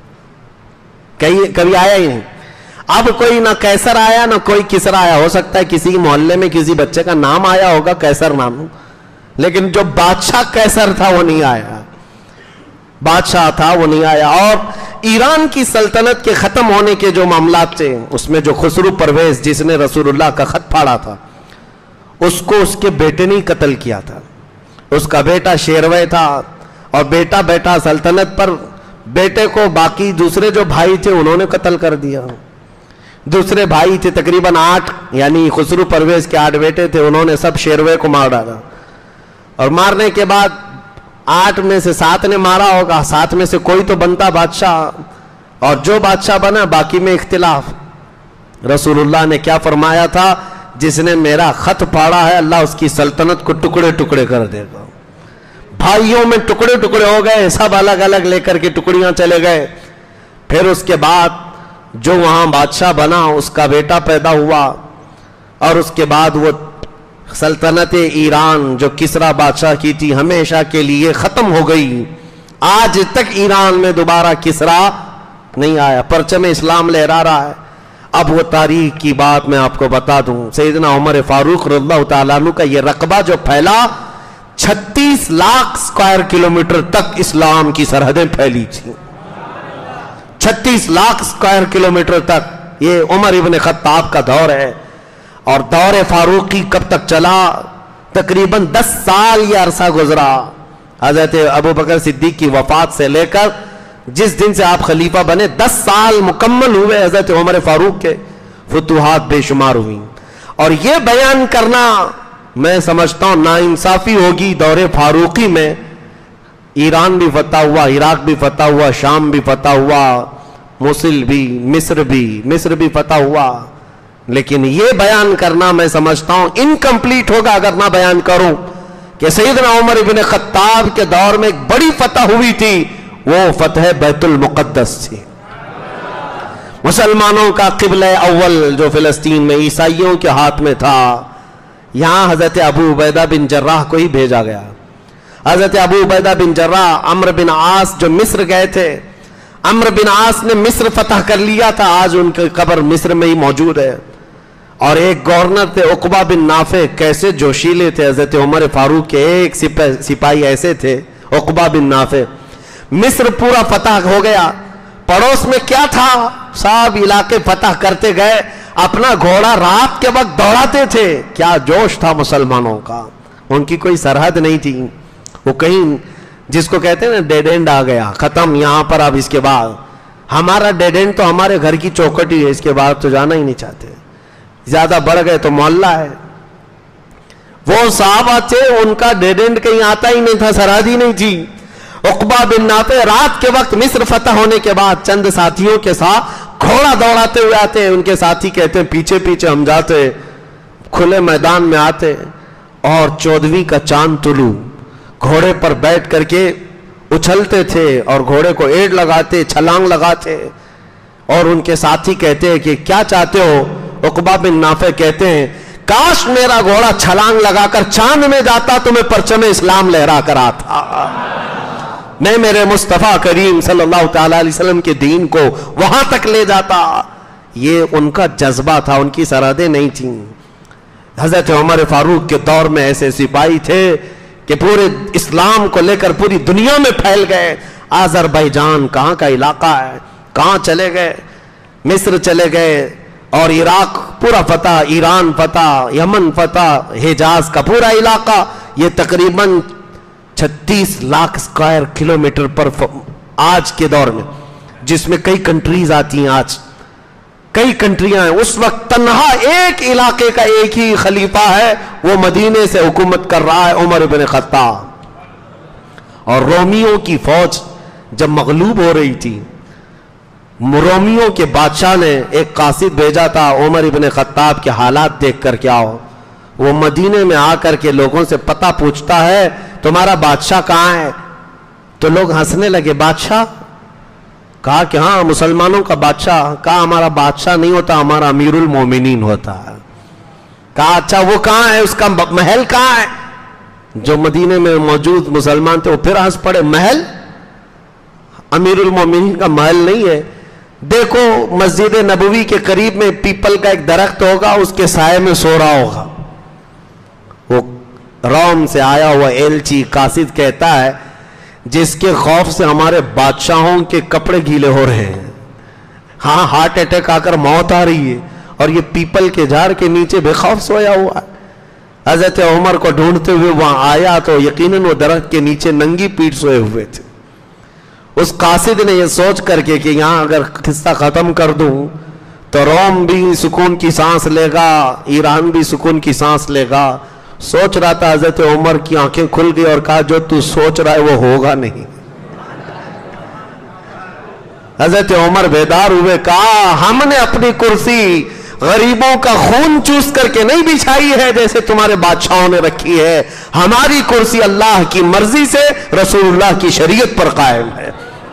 کبھی آیا ہی نہیں. اب کوئی نہ قیصر آیا نہ کوئی کسریٰ آیا. ہو سکتا ہے کسی محلے میں کسی بچے کا نام آیا ہوگا قیصر نام، لیکن جو بادشاہ قیصر تھا وہ نہیں آیا، بادشاہ تھا وہ نہیں آیا. اور ایران کی سلطنت کے ختم ہونے کے جو معاملات تھے اس میں جو خسرو پرویز جس نے رسول اللہ کا خط پھاڑا تھا اس کو اس کے بیٹے نے قتل کیا تھا. اس کا بیٹا شیروے تھا اور بیٹا بیٹا سلطنت پر, بیٹے کو باقی دوسرے جو بھائی تھے انہوں نے قتل کر دیا. دوسرے بھائی تھے تقریباً 8, یعنی خسرو پرویز کے 8 بیٹے تھے, انہوں نے سب شیروے کو مار ڈالا. اور مارنے کے بعد 8 میں سے 7 نے مارا ہوگا, 7 میں سے کوئی تو بنتا بادشاہ, اور جو بادشاہ بنا باقی میں اختلاف. رسول اللہ نے کیا فرمایا تھا, جس نے میرا خط پھاڑا ہے اللہ اس کی سلطنت کو ٹکڑے ٹکڑے کر دے گا. بھائیوں میں ٹکڑے ٹکڑے ہو گئے, سب الگ الگ لے کر کے ٹکڑیاں چلے گئے. پھر اس کے بعد جو وہاں بادشاہ بنا اس کا بیٹا پیدا ہوا, اور اس کے بعد وہ سلطنت ایران جو کسرا بادشاہ کی تھی ہمیشہ کے لیے ختم ہو گئی. آج تک ایران میں دوبارہ کسرا نہیں آیا, پرچم اسلام لہرا رہا ہے. اب وہ تاریخ کی بات میں آپ کو بتا دوں, سیدنا عمر فاروق رضی اللہ تعالیٰ عنہ کا یہ رقبہ جو پھیلا, 36 لاکھ اسکوائر کلومیٹر تک اسلام کی سرحدیں پھیلی تھیں. 36 لاکھ اسکوائر کلومیٹر تک یہ عمر ابن خطاب کا دور ہے. اور دور فاروقی کب تک چلا, تقریباً 10 سال یہ عرصہ گزرا. حضرت ابو بکر صدیق کی وفات سے لے کر جس دن سے آپ خلیفہ بنے 10 سال مکمل ہوئے حضرت عمر فاروق کے, فتوحات بے شمار ہوئی. اور یہ بیان کرنا میں سمجھتا ہوں ناانصافی ہوگی. دور فاروقی میں ایران بھی فتح ہوا, عراق بھی فتح ہوا, شام بھی فتح ہوا, موصل بھی, مصر بھی فتح ہوا, لیکن یہ بیان کرنا میں سمجھتا ہوں انکمپلیٹ ہوگا اگر نہ بیان کروں کہ سیدنا عمر ابن خطاب کے دور میں ایک بڑی فتح ہوئی تھی, وہ فتح بیت المقدس تھی. مسلمانوں کا قبلہ اول جو فلسطین میں عیسائیوں کے ہاتھ میں تھا, یہاں حضرت ابو عبیدہ بن جراح کو ہی بھیجا گیا. حضرت ابو عبیدہ بن جراح عمرو بن عاص جو مصر گئے تھے, عمرو بن عاص نے مصر فتح کر لیا تھا, آج ان کی قبر مصر میں ہی موجود ہے. اور ایک گورنر تھے عقبہ بن نافع, کیسے جوشیلے تھے حضرت عمر فاروق کے ایک سپاہی ایسے تھے عقبہ بن نافع. مصر پورا فتح ہو گیا, پڑوس میں کیا تھا, سب علاقے فتح کرتے گئے, اپنا گھوڑا رات کے وقت دوڑاتے تھے. کیا جوش تھا مسلمانوں کا, ان کی کوئی سرحد نہیں تھی. وہ کہیں جس کو کہتے ہیں نا ڈیڈ اینڈ آ گیا, ختم یہاں پر. اب اس کے بعد ہمارا ڈیڈ اینڈ تو ہمارے گھر کی چوکھٹ ہی ہے, اس کے بعد تو جانا ہی نہیں چاہتے. زیادہ بڑھ گئے تو محلہ ہے. وہ صحابہ تھے ان کا ڈیڈ اینڈ کہیں آتا ہی نہیں تھا, سرحد ہی نہیں تھی. عقبہ بن نافع رات کے وقت مصر فتح ہونے کے بعد چند ساتھیوں کے ساتھ گھوڑا دوڑاتے ہوئے آتے. ان کے ساتھی کہتے ہیں پیچھے پیچھے ہم جاتے, کھلے میدان میں آتے, اور 14ویں کا چاند طلوع گھوڑے پر بیٹھ کر کے اچھلتے تھے اور گھوڑے کو ایڑ لگاتے, چھلانگ لگاتے. اور ان کے ساتھی کہتے ہیں کہ کیا چاہتے ہو. عقبہ بن نافع کہتے ہیں کاش میرا گھوڑا چھلانگ لگا کر چاند میں جاتا تو میں پرچم اسلام لہرا کر آتا, میں میرے مصطفیٰ کریم صلی اللہ تعالی علیہ وسلم کے دین کو وہاں تک لے جاتا. یہ ان کا جذبہ تھا, ان کی سرحدیں نہیں تھیں. حضرت عمر فاروق کے دور میں ایسے سپاہی تھے کہ پورے اسلام کو لے کر پوری دنیا میں پھیل گئے. آذربائیجان کہاں کا علاقہ ہے, کہاں چلے گئے, مصر چلے گئے, اور عراق پورا فتح, ایران فتح, یمن فتح, حجاز کا پورا علاقہ. یہ تقریباً 36 لاکھ اسکوائر کلومیٹر پر آج کے دور میں, جس میں کئی کنٹریز آتی ہیں, آج کئی کنٹریاں ہیں. اس وقت تنہا ایک علاقے کا ایک ہی خلیفہ ہے, وہ مدینے سے حکومت کر رہا ہے, عمر بن خطاب. اور رومیوں کی فوج جب مغلوب ہو رہی تھی, رومیوں کے بادشاہ نے ایک قاصد بھیجا تھا عمر بن خطاب کے حالات دیکھ کر کے آؤ. وہ مدینے میں آ کر کے لوگوں سے پتہ پوچھتا ہے تمہارا بادشاہ کہاں ہے. تو لوگ ہنسنے لگے. بادشاہ؟ کہا کہ ہاں مسلمانوں کا بادشاہ. کہا ہمارا بادشاہ نہیں ہوتا, ہمارا امیر المومنین ہوتا ہے. کہا اچھا وہ کہاں ہے, اس کا محل کہاں ہے. جو مدینے میں موجود مسلمان تھے وہ پھر ہنس پڑے. محل؟ امیر المومنین کا محل نہیں ہے. دیکھو مسجد نبوی کے قریب میں پیپل کا ایک درخت ہوگا, اس کے سائے میں سو رہا ہوگا. وہ روم سے آیا ہوا ایلچی قاصد کہتا ہے جس کے خوف سے ہمارے بادشاہوں کے کپڑے گیلے ہو رہے ہیں. ہاں ہارٹ اٹیک آ کر موت آ رہی ہے اور یہ پیپل کے جھاڑ کے نیچے بے خوف سویا ہوا ہے. حضرت عمر کو ڈھونڈتے ہوئے وہاں آیا تو یقیناً وہ درخت کے نیچے ننگی پیٹھ سوئے ہوئے تھے. اس قاصد نے یہ سوچ کر کے کہ یہاں اگر قصہ ختم کر دوں تو روم بھی سکون کی سانس لے گا, ایران بھی سکون کی سانس لے گا. سوچ رہا تھا, حضرت عمر کی آنکھیں کھل گئی اور کہا جو تو سوچ رہا ہے وہ ہوگا نہیں. حضرت عمر بیدار ہوئے, کہا ہم نے اپنی کرسی غریبوں کا خون چوس کر کے نہیں بچھائی ہے جیسے تمہارے بادشاہوں نے رکھی ہے. ہماری کرسی اللہ کی مرضی سے رسول اللہ کی شریعت پر قائم ہے.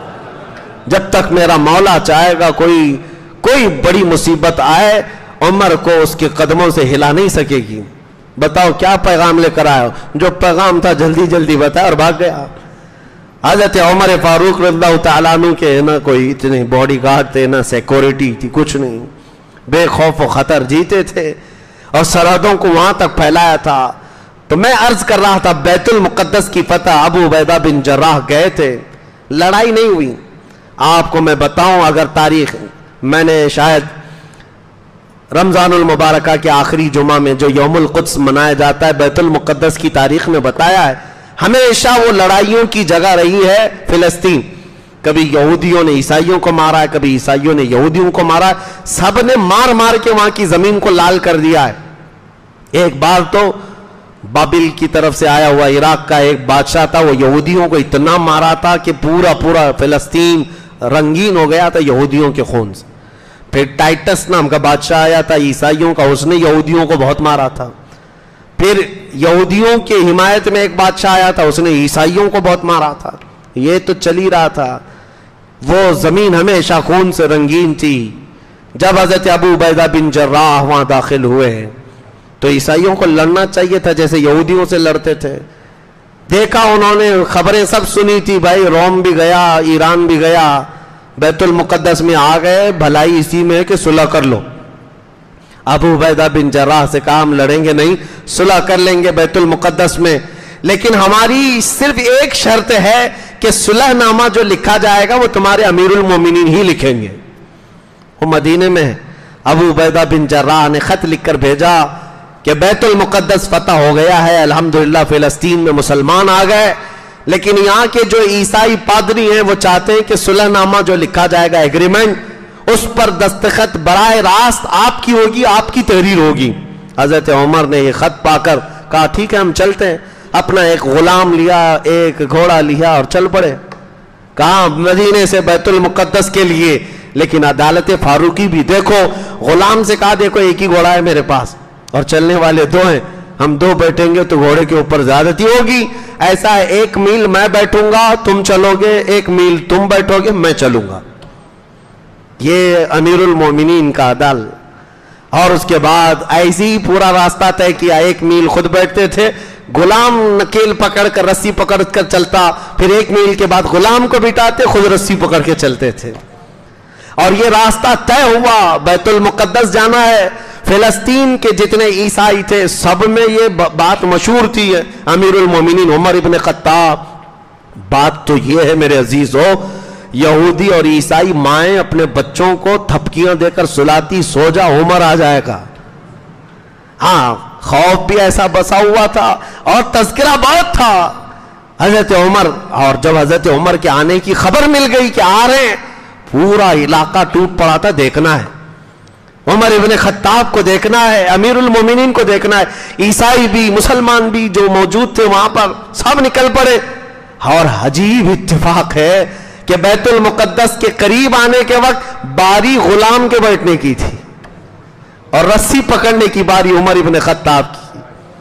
جب تک میرا مولا چاہے گا کوئی بڑی مصیبت آئے, عمر کو اس کے قدموں سے ہلا نہیں سکے گی. بتاؤ کیا پیغام لے کر آئے ہو؟ جو پیغام تھا جلدی جلدی بتایا اور بھاگ گیا. حضرت عمر فاروق رضی اللہ تعالیٰ عنہ کے نہ کوئی اتنے باڈی گارڈ تھے, نہ سیکورٹی تھی, کچھ نہیں. بے خوف و خطر جیتے تھے اور سرحدوں کو وہاں تک پھیلایا تھا. تو میں عرض کر رہا تھا بیت المقدس کی فتح ابو عبیدہ بن جراح گئے تھے, لڑائی نہیں ہوئی. آپ کو میں بتاؤں, اگر تاریخ میں نے شاید رمضان المبارکہ کے آخری جمعہ میں جو یوم القدس منایا جاتا ہے بیت المقدس کی تاریخ میں بتایا ہے, ہمیشہ وہ لڑائیوں کی جگہ رہی ہے فلسطین. کبھی یہودیوں نے عیسائیوں کو مارا ہے, کبھی عیسائیوں نے یہودیوں کو مارا ہے. سب نے مار مار کے وہاں کی زمین کو لال کر دیا ہے. ایک بار تو بابل کی طرف سے آیا ہوا عراق کا ایک بادشاہ تھا, وہ یہودیوں کو اتنا مارا تھا کہ پورا فلسطین رنگین ہو گیا تھا یہودیوں کے خون سے. پھر ٹائٹس نام کا بادشاہ آیا تھا عیسائیوں کا, اس نے یہودیوں کو بہت مارا تھا. پھر یہودیوں کے حمایت میں ایک بادشاہ آیا تھا, اس نے عیسائیوں کو بہت مارا تھا. یہ تو چل ہی رہا تھا. وہ زمین ہمیشہ خون سے رنگین تھی. جب حضرت ابو عبیدہ بن جراح وہاں داخل ہوئے تو عیسائیوں کو لڑنا چاہیے تھا جیسے یہودیوں سے لڑتے تھے. دیکھا انہوں نے, خبریں سب سنی تھی, بھائی روم بھی گیا, ایران بھی گیا, بیت المقدس میں آ گئے, بھلائی اسی میں ہے کہ صلح کر لو. ابو عبیدہ بن جراح سے کہا ہم لڑیں گے نہیں, صلح کر لیں گے بیت المقدس میں, لیکن ہماری صرف ایک شرط ہے کہ صلح نامہ جو لکھا جائے گا وہ تمہارے امیر المومنین ہی لکھیں گے. وہ مدینے میں ہے. ابو عبیدہ بن جراح نے خط لکھ کر بھیجا کہ بیت المقدس فتح ہو گیا ہے, الحمدللہ فلسطین میں مسلمان آ گئے, لیکن یہاں کے جو عیسائی پادری ہیں وہ چاہتے ہیں کہ صلح نامہ جو لکھا جائے گا ایگریمنٹ, اس پر دستخط براہ راست آپ کی ہوگی, آپ کی تحریر ہوگی. حضرت عمر نے یہ خط پا کر کہا ٹھیک ہے ہم چلتے ہیں. اپنا ایک غلام لیا, ایک گھوڑا لیا اور چل پڑے. کہاں مدینے سے بیت المقدس کے لیے. لیکن عدالت فاروقی بھی دیکھو, غلام سے کہا دیکھو ایک ہی گھوڑا ہے میرے پاس اور چلنے والے دو ہیں, ہم دو بیٹھیں گے تو گھوڑے کے اوپر زیادتی ہوگی. ایسا ہے 1 میل میں بیٹھوں گا تم چلو گے, 1 میل تم بیٹھو گے میں چلوں گا. یہ امیر المومنین کا عدل. اور اس کے بعد ایسی ہی پورا راستہ طے کیا, 1 میل خود بیٹھتے تھے, غلام نکیل پکڑ کر رسی پکڑ کر چلتا, پھر 1 میل کے بعد غلام کو بٹھاتے, خود رسی پکڑ کے چلتے تھے. اور یہ راستہ طے ہوا, بیت المقدس جانا ہے. فلسطین کے جتنے عیسائی تھے سب میں یہ بات مشہور تھی. امیر المومنین عمر ابن خطاب, بات تو یہ ہے میرے عزیزو, یہودی اور عیسائی مائیں اپنے بچوں کو تھپکیاں دے کر سلاتی, سو جا عمر آ جائے گا. ہاں خوف بھی ایسا بسا ہوا تھا اور تذکرہ بہت تھا حضرت عمر. اور جب حضرت عمر کے آنے کی خبر مل گئی کہ آ رہے ہیں, پورا علاقہ ٹوٹ پڑا تھا, دیکھنا ہے عمر ابن خطاب کو, دیکھنا ہے امیر المومنین کو, دیکھنا ہے. عیسائی بھی مسلمان بھی جو موجود تھے وہاں پر سب نکل پڑے. اور عجیب اتفاق ہے کہ بیت المقدس کے قریب آنے کے وقت باری غلام کے بیٹھنے کی تھی اور رسی پکڑنے کی باری عمر ابن خطاب کی.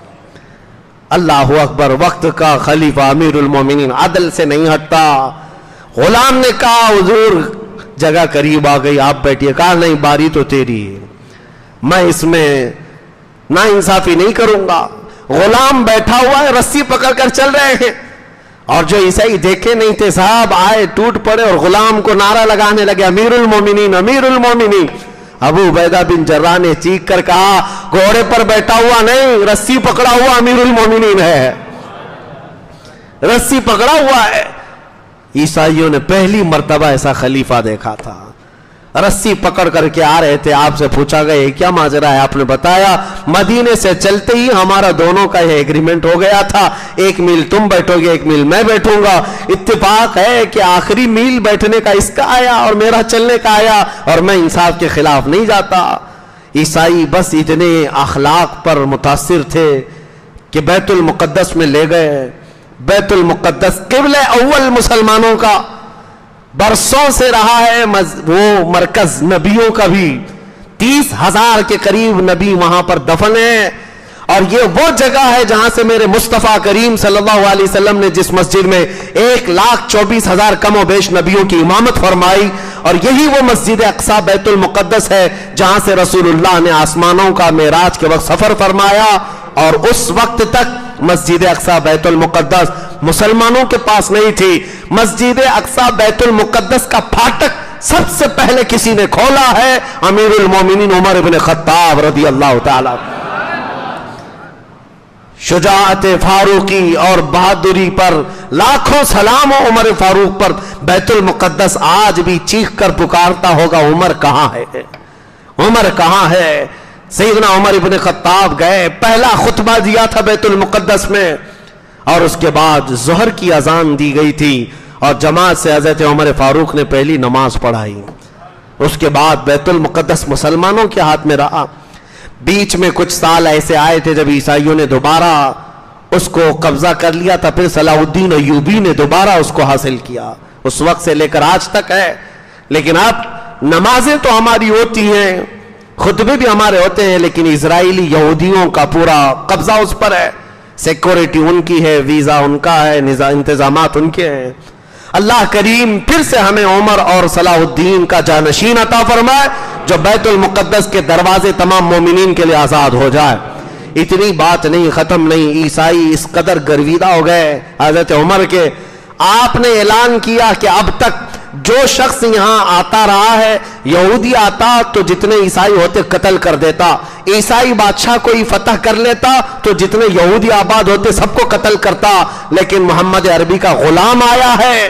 اللہ اکبر. وقت کا خلیفہ امیر المومنین عدل سے نہیں ہٹتا. غلام نے کہا حضور جگہ قریب آ گئی, آپ بیٹھیے. کہا نہیں, باری تو تیری ہے, میں اس میں نا انصافی نہیں کروں گا. غلام بیٹھا ہوا ہے, رسی پکڑ کر چل رہے ہیں, اور جو عیسائی دیکھے نہیں تھے صاحب آئے, ٹوٹ پڑے اور غلام کو نعرہ لگانے لگے امیر المومنین امیر المومنین. ابو عبیدہ بن جراح نے چیخ کر کہا گھوڑے پر بیٹھا ہوا نہیں, رسی پکڑا ہوا امیر المومنین ہے, رسی پکڑا ہوا ہے. عیسائیوں نے پہلی مرتبہ ایسا خلیفہ دیکھا تھا. رسی پکڑ کر کے آ رہے تھے, آپ سے پوچھا گیا یہ کیا ماجرا ہے؟ آپ نے بتایا مدینے سے چلتے ہی ہمارا دونوں کا یہ ایگریمنٹ ہو گیا تھا, 1 میل تم بیٹھو گے 1 میل میں بیٹھوں گا. اتفاق ہے کہ آخری میل بیٹھنے کا اس کا آیا اور میرا چلنے کا آیا, اور میں انصاف کے خلاف نہیں جاتا. عیسائی بس اتنے اخلاق پر متاثر تھے کہ بیت المقدس میں لے گئے. بیت المقدس قبلہ اول مسلمانوں کا برسوں سے رہا ہے, وہ مرکز نبیوں کا بھی. 30,000 کے قریب نبی وہاں پر دفن ہیں, اور یہ وہ جگہ ہے جہاں سے میرے مصطفیٰ کریم صلی اللہ علیہ وسلم نے جس مسجد میں 1,24,000 کم و بیش نبیوں کی امامت فرمائی, اور یہی وہ مسجد اقصی بیت المقدس ہے جہاں سے رسول اللہ نے آسمانوں کا معراج کے وقت سفر فرمایا. اور اس وقت تک مسجد اقصی بیت المقدس مسلمانوں کے پاس نہیں تھی. مسجد اقصی بیت المقدس کا پھاٹک سب سے پہلے کسی نے کھولا ہے, امیر المومنین عمر ابن خطاب رضی اللہ تعالی. شجاعت فاروقی اور بہادری پر لاکھوں سلام ہو عمر فاروق پر. بیت المقدس آج بھی چیخ کر پکارتا ہوگا عمر کہاں ہے, عمر کہاں ہے. سیدنا عمر ابن خطاب گئے, پہلا خطبہ دیا تھا بیت المقدس میں, اور اس کے بعد ظہر کی اذان دی گئی تھی, اور جماعت سے حضرت عمر فاروق نے پہلی نماز پڑھائی. اس کے بعد بیت المقدس مسلمانوں کے ہاتھ میں رہا. بیچ میں کچھ سال ایسے آئے تھے جب عیسائیوں نے دوبارہ اس کو قبضہ کر لیا تھا, پھر صلاح الدین ایوبی نے دوبارہ اس کو حاصل کیا. اس وقت سے لے کر آج تک ہے. لیکن اب نمازیں تو ہماری ہوتی ہیں, خطبے بھی ہمارے ہوتے ہیں, لیکن اسرائیلی یہودیوں کا پورا قبضہ اس پر ہے. سیکورٹی ان کی ہے, ویزا ان کا ہے, انتظامات ان کے ہیں. اللہ کریم پھر سے ہمیں عمر اور صلاح الدین کا جانشین عطا فرمائے, جو بیت المقدس کے دروازے تمام مومنین کے لیے آزاد ہو جائے. اتنی بات نہیں, ختم نہیں. عیسائی اس قدر گرویدہ ہو گئے حضرت عمر کے, آپ نے اعلان کیا کہ اب تک جو شخص یہاں آتا رہا ہے, یہودی آتا تو جتنے عیسائی ہوتے قتل کر دیتا, عیسائی بادشاہ کوئی فتح کر لیتا تو جتنے یہودی آباد ہوتے سب کو قتل کرتا. لیکن محمد عربی کا غلام آیا ہے,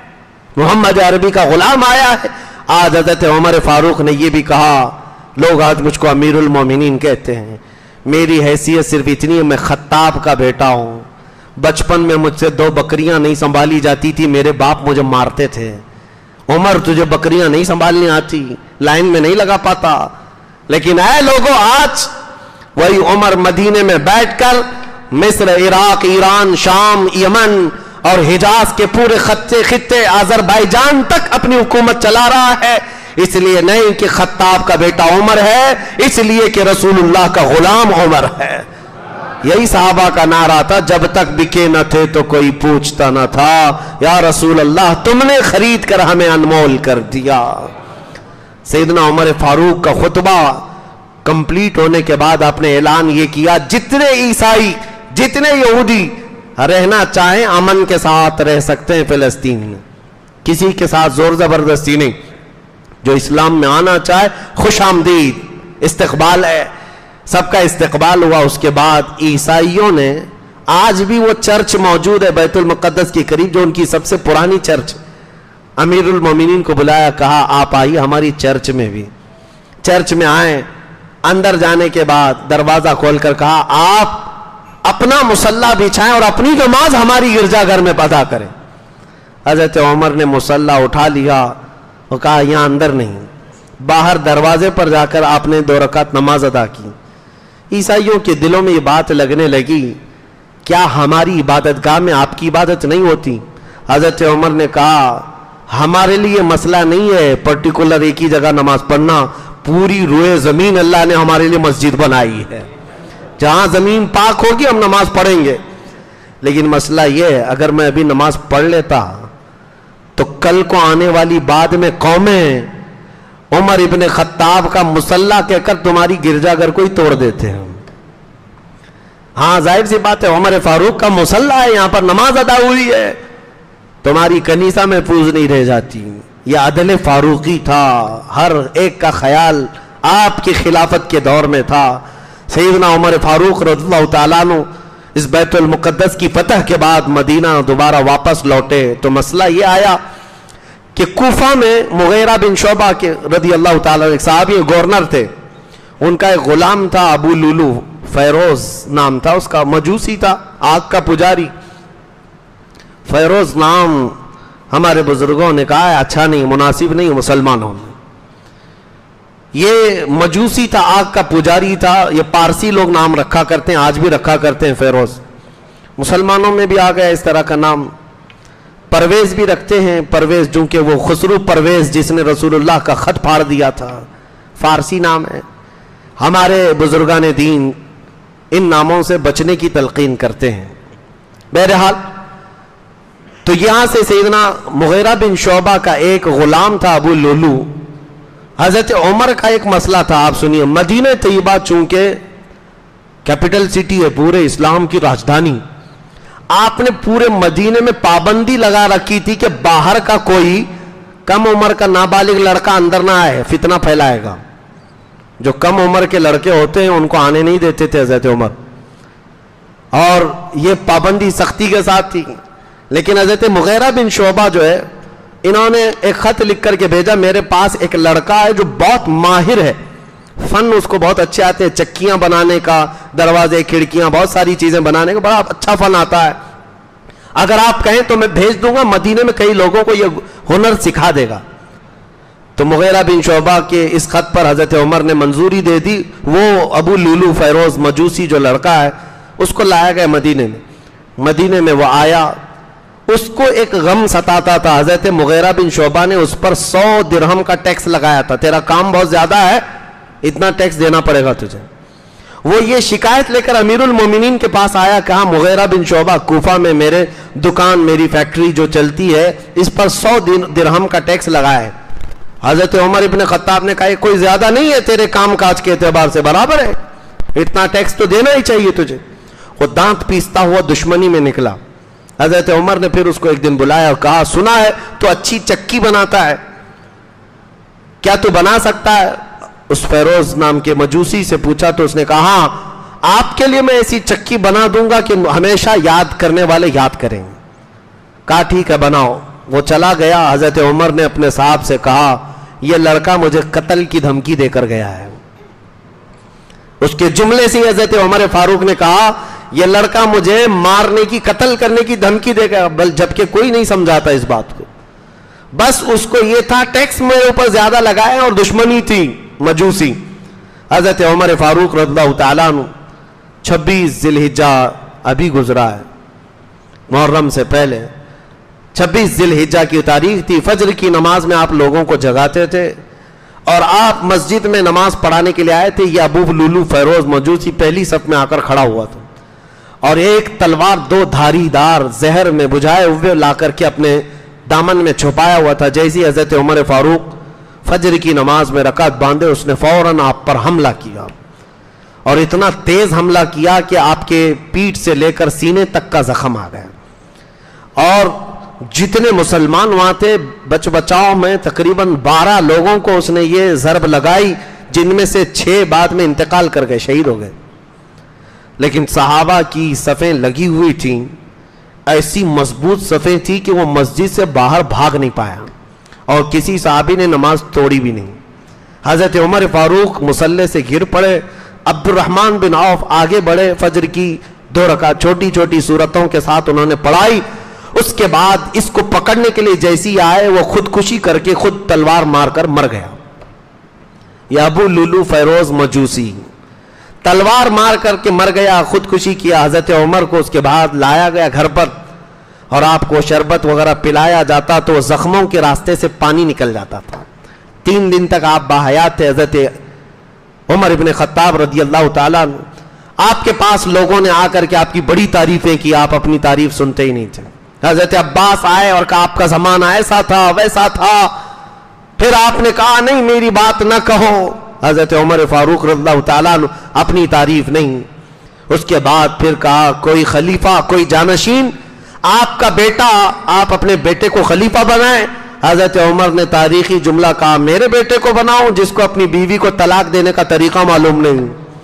محمد عربی کا غلام آیا ہے. آج حضرت عمر فاروق نے یہ بھی کہا, لوگ آج مجھ کو امیر المومنین کہتے ہیں, میری حیثیت صرف اتنی ہے میں خطاب کا بیٹا ہوں. بچپن میں مجھ سے 2 بکریاں نہیں سنبھالی جاتی تھی, میرے باپ مجھے مارتے تھے. عمر تجھے بکریاں نہیں سنبھالنی آتی, لائن میں نہیں لگا پاتا. لیکن اے لوگوں, آج وہی عمر مدینے میں بیٹھ کر مصر, عراق, ایران, شام, یمن اور حجاز کے پورے خطے آذربائیجان تک اپنی حکومت چلا رہا ہے. اس لیے نہیں کہ خطاب کا بیٹا عمر ہے, اس لیے کہ رسول اللہ کا غلام عمر ہے. یہی صحابہ کا نعرہ تھا, جب تک بکے نہ تھے تو کوئی پوچھتا نہ تھا, یا رسول اللہ تم نے خرید کر ہمیں انمول کر دیا. سیدنا عمر فاروق کا خطبہ کمپلیٹ ہونے کے بعد آپ نے اعلان یہ کیا, جتنے عیسائی جتنے یہودی رہنا چاہیں امن کے ساتھ رہ سکتے ہیں فلسطین میں, کسی کے ساتھ زور زبردستی نہیں. جو اسلام میں آنا چاہے خوش آمدید, استقبال ہے. سب کا استقبال ہوا. اس کے بعد عیسائیوں نے, آج بھی وہ چرچ موجود ہے بیت المقدس کے قریب جو ان کی سب سے پرانی چرچ, امیر المومنین کو بلایا, کہا آپ آئیے ہماری چرچ میں بھی. چرچ میں آئے, اندر جانے کے بعد دروازہ کھول کر کہا آپ اپنا مصلی بچھائیں اور اپنی نماز ہماری گرجا گھر میں ادا کریں. حضرت عمر نے مصلی اٹھا لیا اور کہا یہاں اندر نہیں, باہر دروازے پر جا کر آپ نے 2 رکعت نماز ادا کی. عیسائیوں کے دلوں میں یہ بات لگنے لگی, کیا ہماری عبادت گاہ میں آپ کی عبادت نہیں ہوتی؟ حضرت عمر نے کہا ہمارے لیے مسئلہ نہیں ہے پرٹیکولر ایک ہی جگہ نماز پڑھنا, پوری روئے زمین اللہ نے ہمارے لیے مسجد بنائی ہے, جہاں زمین پاک ہوگی ہم نماز پڑھیں گے. لیکن مسئلہ یہ ہے, اگر میں ابھی نماز پڑھ لیتا تو کل کو آنے والی بعد میں قومیں عمر ابن خطاب کا مصلی کہہ کر تمہاری گرجا گھر کو ہی توڑ دیتے ہیں. ہاں ظاہر سی بات ہے, عمر فاروق کا مصلی ہے, یہاں پر نماز ادا ہوئی ہے, تمہاری کنیسہ محفوظ نہیں رہ جاتی. یہ عدل فاروقی تھا, ہر ایک کا خیال آپ کی خلافت کے دور میں تھا. سیدنا عمر فاروق رضی اللہ تعالیٰ عنہ اس بیت المقدس کی فتح کے بعد مدینہ دوبارہ واپس لوٹے تو مسئلہ یہ آیا کہ کوفہ میں مغیرہ بن شعبہ کے رضی اللہ تعالیٰ ایک صحابی گورنر تھے، ان کا ایک غلام تھا ابو لولو، فیروز نام تھا اس کا، مجوسی تھا، آگ کا پجاری۔ فیروز نام ہمارے بزرگوں نے کہا ہے اچھا نہیں، مناسب نہیں مسلمانوں میں۔ یہ مجوسی تھا، آگ کا پجاری تھا، یہ پارسی لوگ نام رکھا کرتے ہیں، آج بھی رکھا کرتے ہیں فیروز، مسلمانوں میں بھی آ گیا اس طرح کا نام۔ پرویز بھی رکھتے ہیں، پرویز جو کہ وہ خسرو پرویز جس نے رسول اللہ کا خط پھاڑ دیا تھا، فارسی نام ہے۔ ہمارے بزرگان دین ان ناموں سے بچنے کی تلقین کرتے ہیں۔ بہرحال تو یہاں سے سیدنا مغیرہ بن شعبہ کا ایک غلام تھا ابو لولو، حضرت عمر کا ایک مسئلہ تھا، آپ سنیے۔ مدینہ طیبہ چونکہ کیپٹل سٹی ہے، پورے اسلام کی راجدھانی، آپ نے پورے مدینے میں پابندی لگا رکھی تھی کہ باہر کا کوئی کم عمر کا نابالغ لڑکا اندر نہ آئے، فتنہ پھیلائے گا۔ جو کم عمر کے لڑکے ہوتے ہیں ان کو آنے نہیں دیتے تھے حضرت عمر، اور یہ پابندی سختی کے ساتھ تھی۔ لیکن حضرت مغیرہ بن شعبہ جو ہے، انہوں نے ایک خط لکھ کر کے بھیجا، میرے پاس ایک لڑکا ہے جو بہت ماہر ہے، فن اس کو بہت اچھے آتے ہیں، چکیاں بنانے کا، دروازے کھڑکیاں، بہت ساری چیزیں بنانے کا بڑا اچھا فن آتا ہے، اگر آپ کہیں تو میں بھیج دوں گا، مدینے میں کئی لوگوں کو یہ ہنر سکھا دے گا۔ تو مغیرہ بن شعبہ کے اس خط پر حضرت عمر نے منظوری دے دی۔ وہ ابو لولو فیروز مجوسی جو لڑکا ہے اس کو لایا گیا مدینے میں۔ مدینے میں وہ آیا، اس کو ایک غم ستاتا تھا، حضرت مغیرہ بن شعبہ نے اس پر 100 درہم کا ٹیکس لگایا تھا، تیرا کام بہت زیادہ ہے، اتنا ٹیکس دینا پڑے گا تجھے۔ وہ یہ شکایت لے کر امیر المومنین کے پاس آیا، کہا مغیرہ بن شعبہ کوفہ میں میرے دکان، میری فیکٹری جو چلتی ہے، اس پر 100 درہم کا ٹیکس لگا ہے۔ حضرت عمر ابن خطاب نے کہا یہ کوئی زیادہ نہیں ہے، تیرے کام کاج کے اعتبار سے برابر ہے، اتنا ٹیکس تو دینا ہی چاہیے تجھے۔ وہ دانت پیستا ہوا دشمنی میں نکلا۔ حضرت عمر نے پھر اس کو ایک دن بلایا اور کہا سنا ہے تو اچھی چکی بناتا ہے، کیا تو بنا سکتا ہے؟ اس فیروز نام کے مجوسی سے پوچھا تو اس نے کہا ہاں، آپ کے لیے میں ایسی چکی بنا دوں گا کہ ہمیشہ یاد کرنے والے یاد کریں گے۔ کہا ٹھیک ہے بناؤ۔ وہ چلا گیا۔ حضرت عمر نے اپنے صاحب سے کہا یہ لڑکا مجھے قتل کی دھمکی دے کر گیا ہے۔ اس کے جملے سے حضرت عمر فاروق نے کہا یہ لڑکا مجھے مارنے کی، قتل کرنے کی دھمکی دے گا، جبکہ کوئی نہیں سمجھاتا اس بات کو، بس اس کو یہ تھا ٹیکس میرے اوپر زیادہ لگائے اور دشمنی تھی مجوسی۔ حضرت عمر فاروق رضی اللہ تعالیٰ عنہ 26 ذی الحجہ ابھی گزرا ہے، محرم سے پہلے 26 ذی الحجہ کی تاریخ تھی، فجر کی نماز میں آپ لوگوں کو جگاتے تھے اور آپ مسجد میں نماز پڑھانے کے لیے آئے تھے۔ یہ ابو لولو فیروز مجوسی پہلی صف میں آ کر کھڑا ہوا تھا اور ایک تلوار 2 دھاری دار زہر میں بجھائے ہوئے لا کر کے اپنے دامن میں چھپایا ہوا تھا۔ جیسی حضرت عمر فاروق فجر کی نماز میں رکعت باندھے، اس نے فوراً آپ پر حملہ کیا اور اتنا تیز حملہ کیا کہ آپ کے پیٹھ سے لے کر سینے تک کا زخم آ گیا، اور جتنے مسلمان وہاں تھے بچ بچاؤ میں تقریباً 12 لوگوں کو اس نے یہ ضرب لگائی، جن میں سے 6 بعد میں انتقال کر گئے، شہید ہو گئے۔ لیکن صحابہ کی صفیں لگی ہوئی تھیں، ایسی مضبوط صفیں تھی کہ وہ مسجد سے باہر بھاگ نہیں پایا اور کسی صحابی نے نماز توڑی بھی نہیں۔ حضرت عمر فاروق مصلی سے گر پڑے، عبد الرحمن بن عوف آگے بڑھے، فجر کی 2 رکعت چھوٹی چھوٹی سورتوں کے ساتھ انہوں نے پڑھائی۔ اس کے بعد اس کو پکڑنے کے لیے جیسی آئے وہ خودکشی کر کے خود تلوار مار کر مر گیا۔ یہ ابو لولو فیروز مجوسی تلوار مار کر کے مر گیا، خودکشی کیا۔ حضرت عمر کو اس کے بعد لایا گیا گھر پر اور آپ کو شربت وغیرہ پلایا جاتا تو زخموں کے راستے سے پانی نکل جاتا تھا۔ 3 دن تک آپ باحیات تھے۔ حضرت عمر ابن خطاب رضی اللہ تعالیٰ عنہ، آپ کے پاس لوگوں نے آ کر کے آپ کی بڑی تعریفیں کی، آپ اپنی تعریف سنتے ہی نہیں تھے۔ حضرت عباس آئے اور کہا آپ کا زمانہ ایسا تھا ویسا تھا، پھر آپ نے کہا نہیں میری بات نہ کہو۔ حضرت عمر فاروق رضی اللہ تعالیٰ عنہ اپنی تعریف نہیں۔ اس کے بعد پھر کہا کوئی خلیفہ، کوئی جانشین، آپ کا بیٹا، آپ اپنے بیٹے کو خلیفہ بنائیں۔ حضرت عمر نے تاریخی جملہ کہا میرے بیٹے کو بناؤں جس کو اپنی بیوی کو طلاق دینے کا طریقہ معلوم نہیں۔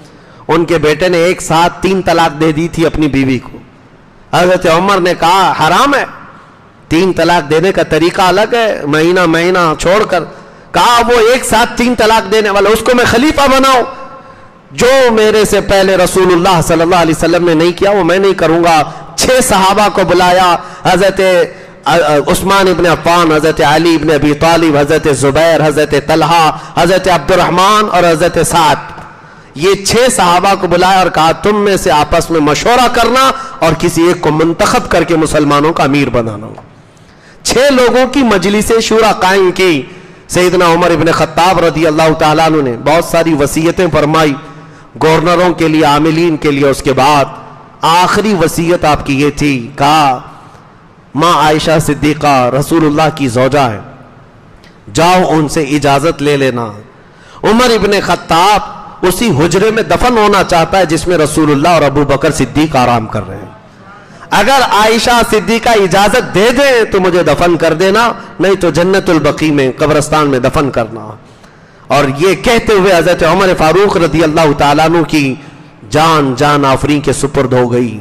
ان کے بیٹے نے ایک ساتھ 3 طلاق دے دی تھی اپنی بیوی کو. حضرت عمر نے کہا حرام ہے, 3 طلاق دینے کا طریقہ الگ ہے, مہینہ مہینہ چھوڑ کر. کہا وہ ایک ساتھ 3 طلاق دینے والا, اس کو میں خلیفہ بناؤں؟ جو میرے سے پہلے رسول اللہ صلی اللہ علیہ وسلم نے نہیں کیا وہ میں نہیں کروں گا. 6 صحابہ کو بلایا, حضرت عثمان ابن عفان, حضرت علی ابن ابی طالب, حضرت زبیر, حضرت طلحہ, حضرت عبد الرحمن اور حضرت سعد. یہ 6 صحابہ کو بلایا اور کہا تم میں سے آپس میں مشورہ کرنا اور کسی ایک کو منتخب کر کے مسلمانوں کا امیر بنانا. 6 لوگوں کی مجلس شورا قائم کی. سیدنا عمر ابن خطاب رضی اللہ تعالیٰ عنہ نے بہت ساری وصیتیں فرمائی گورنروں کے لیے, عاملین کے لیے. اس کے بعد آخری وصیت آپ کی یہ تھی, کہا ماں عائشہ صدیقہ رسول اللہ کی زوجہ ہے, جاؤ ان سے اجازت لے لینا. عمر ابن خطاب اسی حجرے میں دفن ہونا چاہتا ہے جس میں رسول اللہ اور ابو بکر صدیق آرام کر رہے ہیں. اگر عائشہ صدیقہ اجازت دے دیں تو مجھے دفن کر دینا, نہیں تو جنت البقیع میں قبرستان میں دفن کرنا. اور یہ کہتے ہوئے حضرت عمر فاروق رضی اللہ تعالیٰ عنہ کی جان آفرین کے سپرد ہو گئی.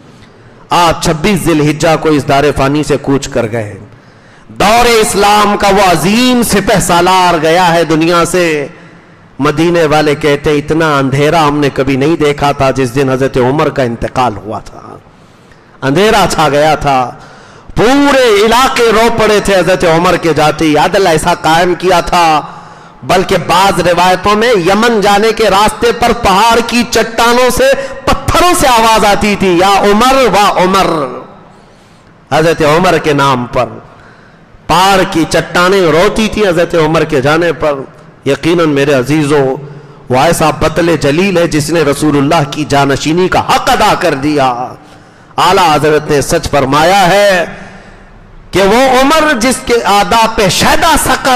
آپ 26 ذی الحجہ کو اس دار فانی سے کوچ کر گئے. دور اسلام کا وہ عظیم سپہ سالار گیا ہے دنیا سے. مدینے والے کہتے اتنا اندھیرا ہم نے کبھی نہیں دیکھا تھا جس دن حضرت عمر کا انتقال ہوا تھا. اندھیرا چھا گیا تھا, پورے علاقے رو پڑے تھے حضرت عمر کے جاتے ہی. عدل ایسا قائم کیا تھا بلکہ بعض روایتوں میں یمن جانے کے راستے پر پہاڑ کی چٹانوں سے, پتھروں سے آواز آتی تھی, یا عمر وا عمر, حضرت عمر کے نام پر. پہاڑ کی چٹانیں روتی تھی حضرت عمر کے جانے پر. یقیناً میرے عزیزوں وہ ایسا بطل جلیل ہے جس نے رسول اللہ کی جانشینی کا حق ادا کر دیا. اعلیٰ حضرت نے سچ فرمایا ہے کہ وہ عمر جس کے آداب پہ شیدا سقر,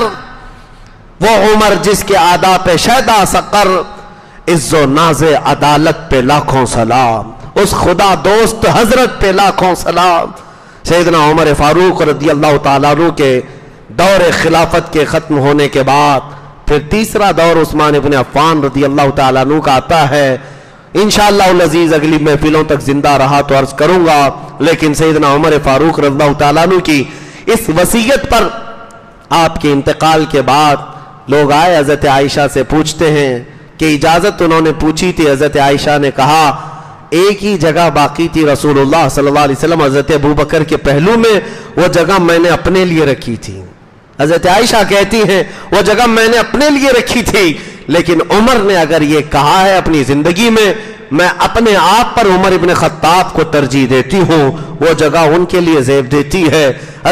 وہ عمر جس کے آداب پہ شیدا سقر, عز و ناز عدالت پہ لاکھوں سلام, اس خدا دوست حضرت پہ لاکھوں سلام. سیدنا عمر فاروق رضی اللہ تعالیٰ عنہ کے دور خلافت کے ختم ہونے کے بعد پھر تیسرا دور عثمان ابن عفان رضی اللہ تعالیٰ عنہ کا آتا ہے. انشاءاللہ العزیز اگلی محفلوں تک زندہ رہا تو عرض کروں گا, لیکن سیدنا عمر فاروق رضی اللہ تعالیٰ عنہ کی اس وصیت پر آپ کے انتقال کے بعد لوگ آئے حضرت عائشہ سے پوچھتے ہیں کہ اجازت انہوں نے پوچھی تھی. حضرت عائشہ نے کہا ایک ہی جگہ باقی تھی رسول اللہ صلی اللہ علیہ وسلم حضرت ابو بکر کے پہلو میں, وہ جگہ میں نے اپنے لیے رکھی تھی. حضرت عائشہ کہتی ہیں وہ جگہ میں نے اپنے لیے رکھی تھی, لیکن عمر نے اگر یہ کہا ہے اپنی زندگی میں اپنے آپ پر عمر ابن خطاب کو ترجیح دیتی ہوں, وہ جگہ ان کے لیے زیب دیتی ہے.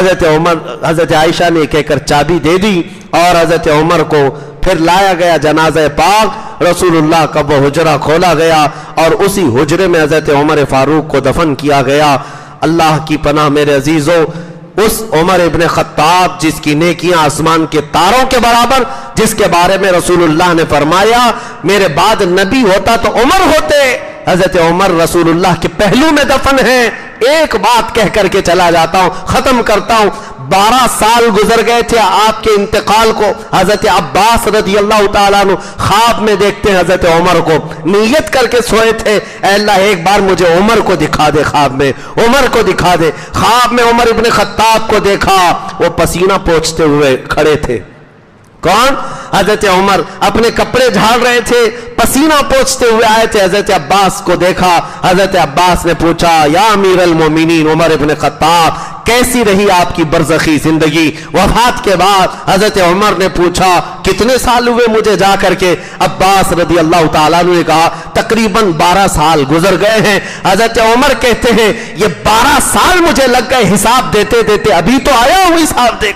حضرت عائشہ نے کہہ کر چابی دے دی اور حضرت عمر کو پھر لایا گیا جنازہ پاک. رسول اللہ کا وہ حجرہ کھولا گیا اور اسی حجرے میں حضرت عمر فاروق کو دفن کیا گیا. اللہ کی پناہ میرے عزیزوں, اس عمر ابن خطاب جس کی نیکیاں آسمان کے تاروں کے برابر, جس کے بارے میں رسول اللہ نے فرمایا میرے بعد نبی ہوتا تو عمر ہوتے, حضرت عمر رسول اللہ کے پہلو میں دفن ہیں. ایک بات کہہ کر کے چلا جاتا ہوں, ختم کرتا ہوں. 12 سال گزر گئے تھے آپ کے انتقال کو. حضرت عباس رضی اللہ تعالیٰ عنہ خواب میں دیکھتے ہیں حضرت عمر کو, نیت کر کے سوئے تھے اے اللہ ایک بار مجھے عمر کو دکھا دے, خواب میں عمر کو دکھا دے. خواب میں عمر ابن خطاب کو دیکھا, وہ پسینہ پوچھتے ہوئے کھڑے تھے. کون؟ حضرت عمر اپنے کپڑے جھاڑ رہے تھے, پسینہ پوچھتے ہوئے آئے تھے. حضرت عباس کو دیکھا, حضرت عباس نے پوچھا یا امیر المومنین عمر ابن خطاب کیسی رہی آپ کی برزخی زندگی؟ وفات کے بعد حضرت عمر نے پوچھا کتنے سال ہوئے مجھے جا کر کے؟ عباس رضی اللہ تعالیٰ عنہ نے کہا تقریباً 12 سال گزر گئے ہیں. حضرت عمر کہتے ہیں یہ 12 سال مجھے لگ گئے حساب دیتے دیتے, ابھی تو آیا ہوں حساب دے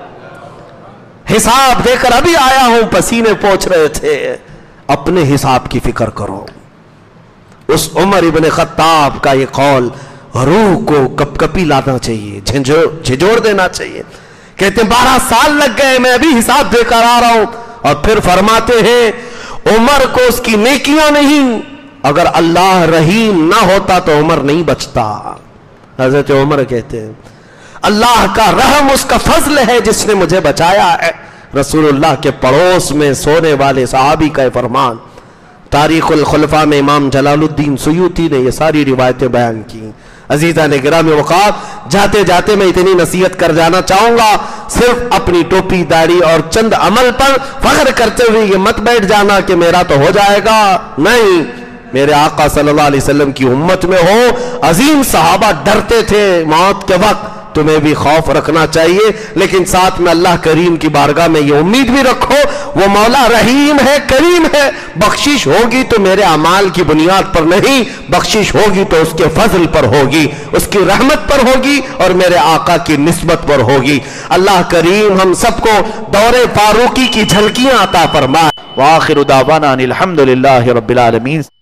کر ابھی آیا ہوں. پسینے پوچھ رہے تھے. اپنے حساب کی فکر کرو. اس عمر ابن خطاب کا یہ قول روح کو کپ کپی لانا چاہیے, جھجوڑ دینا چاہیے. کہتے ہیں 12 سال لگ گئے, میں ابھی حساب دے کر آ رہا ہوں. اور پھر فرماتے ہیں عمر کو اس کی نیکیاں نہیں, اگر اللہ رحیم نہ ہوتا تو عمر نہیں بچتا. حضرت عمر کہتے ہیں اللہ کا رحم اس کا فضل ہے جس نے مجھے بچایا ہے. رسول اللہ کے پڑوس میں سونے والے صحابی کا فرمان, تاریخ الخلفاء میں امام جلال الدین سیوطی نے یہ ساری روایتیں بیان کی۔ عزیزان گرامی وقار، جاتے جاتے میں اتنی نصیحت کر جانا چاہوں گا، صرف اپنی ٹوپی داڑھی اور چند عمل پر فخر کرتے ہوئے یہ مت بیٹھ جانا کہ میرا تو ہو جائے گا، نہیں، میرے آقا صلی اللہ علیہ وسلم کی امت میں ہو۔ عظیم صحابہ ڈرتے تھے موت کے وقت، تمہیں بھی خوف رکھنا چاہیے، لیکن ساتھ میں اللہ کریم کی بارگاہ میں یہ امید بھی رکھو، وہ مولا رحیم ہے، کریم ہے، بخشش ہوگی تو میرے اعمال کی بنیاد پر نہیں، بخشش ہوگی تو اس کے فضل پر ہوگی، اس کی رحمت پر ہوگی اور میرے آقا کی نسبت پر ہوگی۔ اللہ کریم ہم سب کو دور فاروقی کی جھلکیاں عطا فرمائے۔ وآخر دعوانا ان الحمد للہ رب العالمین۔